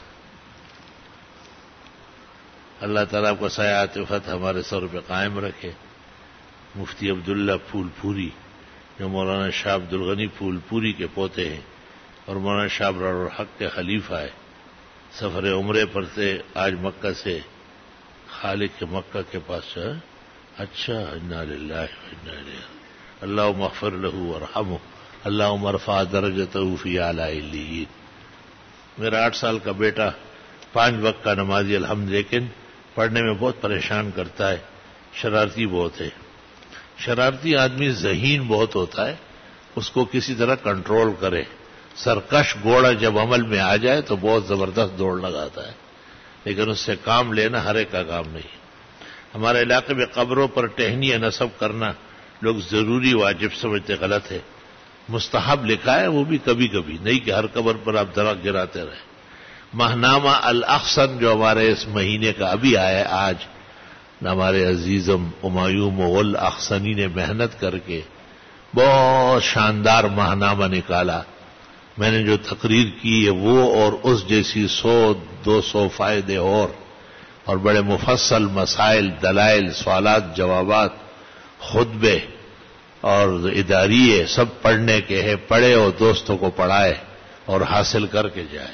اللہ تعالیٰ کو سایات فتح ہمارے سر پہ قائم رکھے۔ مفتی عبداللہ پھول پوری جو مولانا شاہ عبد الغنی پھول پوری کے پوتے ہیں اور مولانا شاہ ابرار الحق کے خلیفہ ہے، سفر عمرے پر تھے آج مکہ سے، خالق کے مکہ کے پاس۔ اچھا، انا للہ و انا الیہ، اللہم اغفر لہ وارحمہ، اللہم ارفع درجتہ فی اعلی علیین۔ میرا 8 سال کا بیٹا 5 وقت کا نمازی الحمد، لیکن پڑھنے میں بہت پریشان کرتا ہے، شرارتی بہت ہے۔ شرارتی آدمی ذہین بہت ہوتا ہے، اس کو کسی طرح کنٹرول کرے۔ سرکش گھوڑا جب عمل میں آ جائے تو بہت زبردست دوڑ لگاتا ہے، لیکن اس سے کام لینا ہر ایک کا کام نہیں۔ ہمارے علاقے میں قبروں پر ٹہنیاں نصب کرنا لوگ ضروری واجب سمجھتے، غلط ہے۔ مستحب لکھا ہے، وہ بھی کبھی کبھی، نہیں کہ ہر قبر پر آپ درخت گراتے رہے۔ ماہنامہ الاحسن جو ہمارے اس مہینے کا ابھی آیا ہے آج، ہمارے عزیزم ہمایوں مغل احسنی نے محنت کر کے بہت شاندار ماہنامہ نکالا۔ میں نے جو تقریر کی ہے وہ اور اس جیسی 100-200 فائدے اور بڑے مفصل مسائل، دلائل، سوالات، جوابات، خطبے اور اداریے سب پڑھنے کے ہیں۔ پڑھے اور دوستوں کو پڑھائے اور حاصل کر کے جائے۔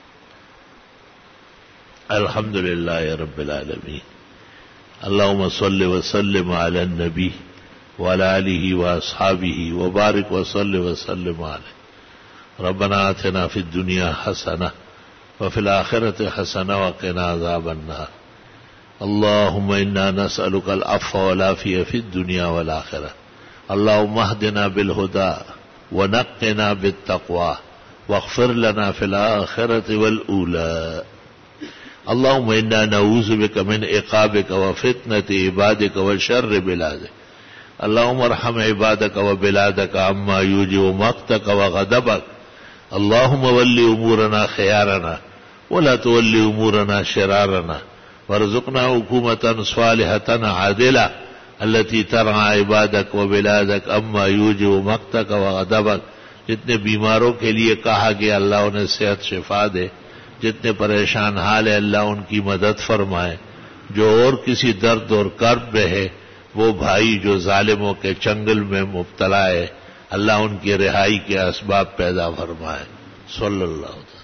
الحمدللہ رب العالمین، اللہم صل وسلم علی النبی وعلی آلہ واصحابہ وبارک وصل وسلم علیہ۔ ربنا آتنا فی الدنیا حسنہ وفی الآخرۃ حسنہ وقنا عذاب النار۔ اللهم إنا نسألك العفو والعافية في الدنيا والآخرة. اللهم اهدنا بالهدى ونقنا بالتقوى واغفر لنا في الآخرة والأولى. اللهم إنا نعوذ بك من عقابك وفتنة عبادك وشر بلادك. اللهم ارحم عبادك وبلادك عما يوجب مقتك وغضبك. اللهم ول أمورنا خيارنا ولا تول أمورنا شرارنا وارزقنا حكومة صالحة عادلة التي ترعى عبادك وبلادك عما يوجب مقتك وغضبك. جتنے بیماروں کے لیے کہا گیا اللہ انہیں صحت شفا دے، جتنے پریشان حال ہے اللہ ان کی مدد فرمائے، جو اور کسی درد اور کرب میں ہے وہ بھائی جو ظالموں کے چنگل میں مبتلا ہے اللہ ان کی رہائی کے اسباب پیدا فرمائے. صلی اللہ علیہ وسلم.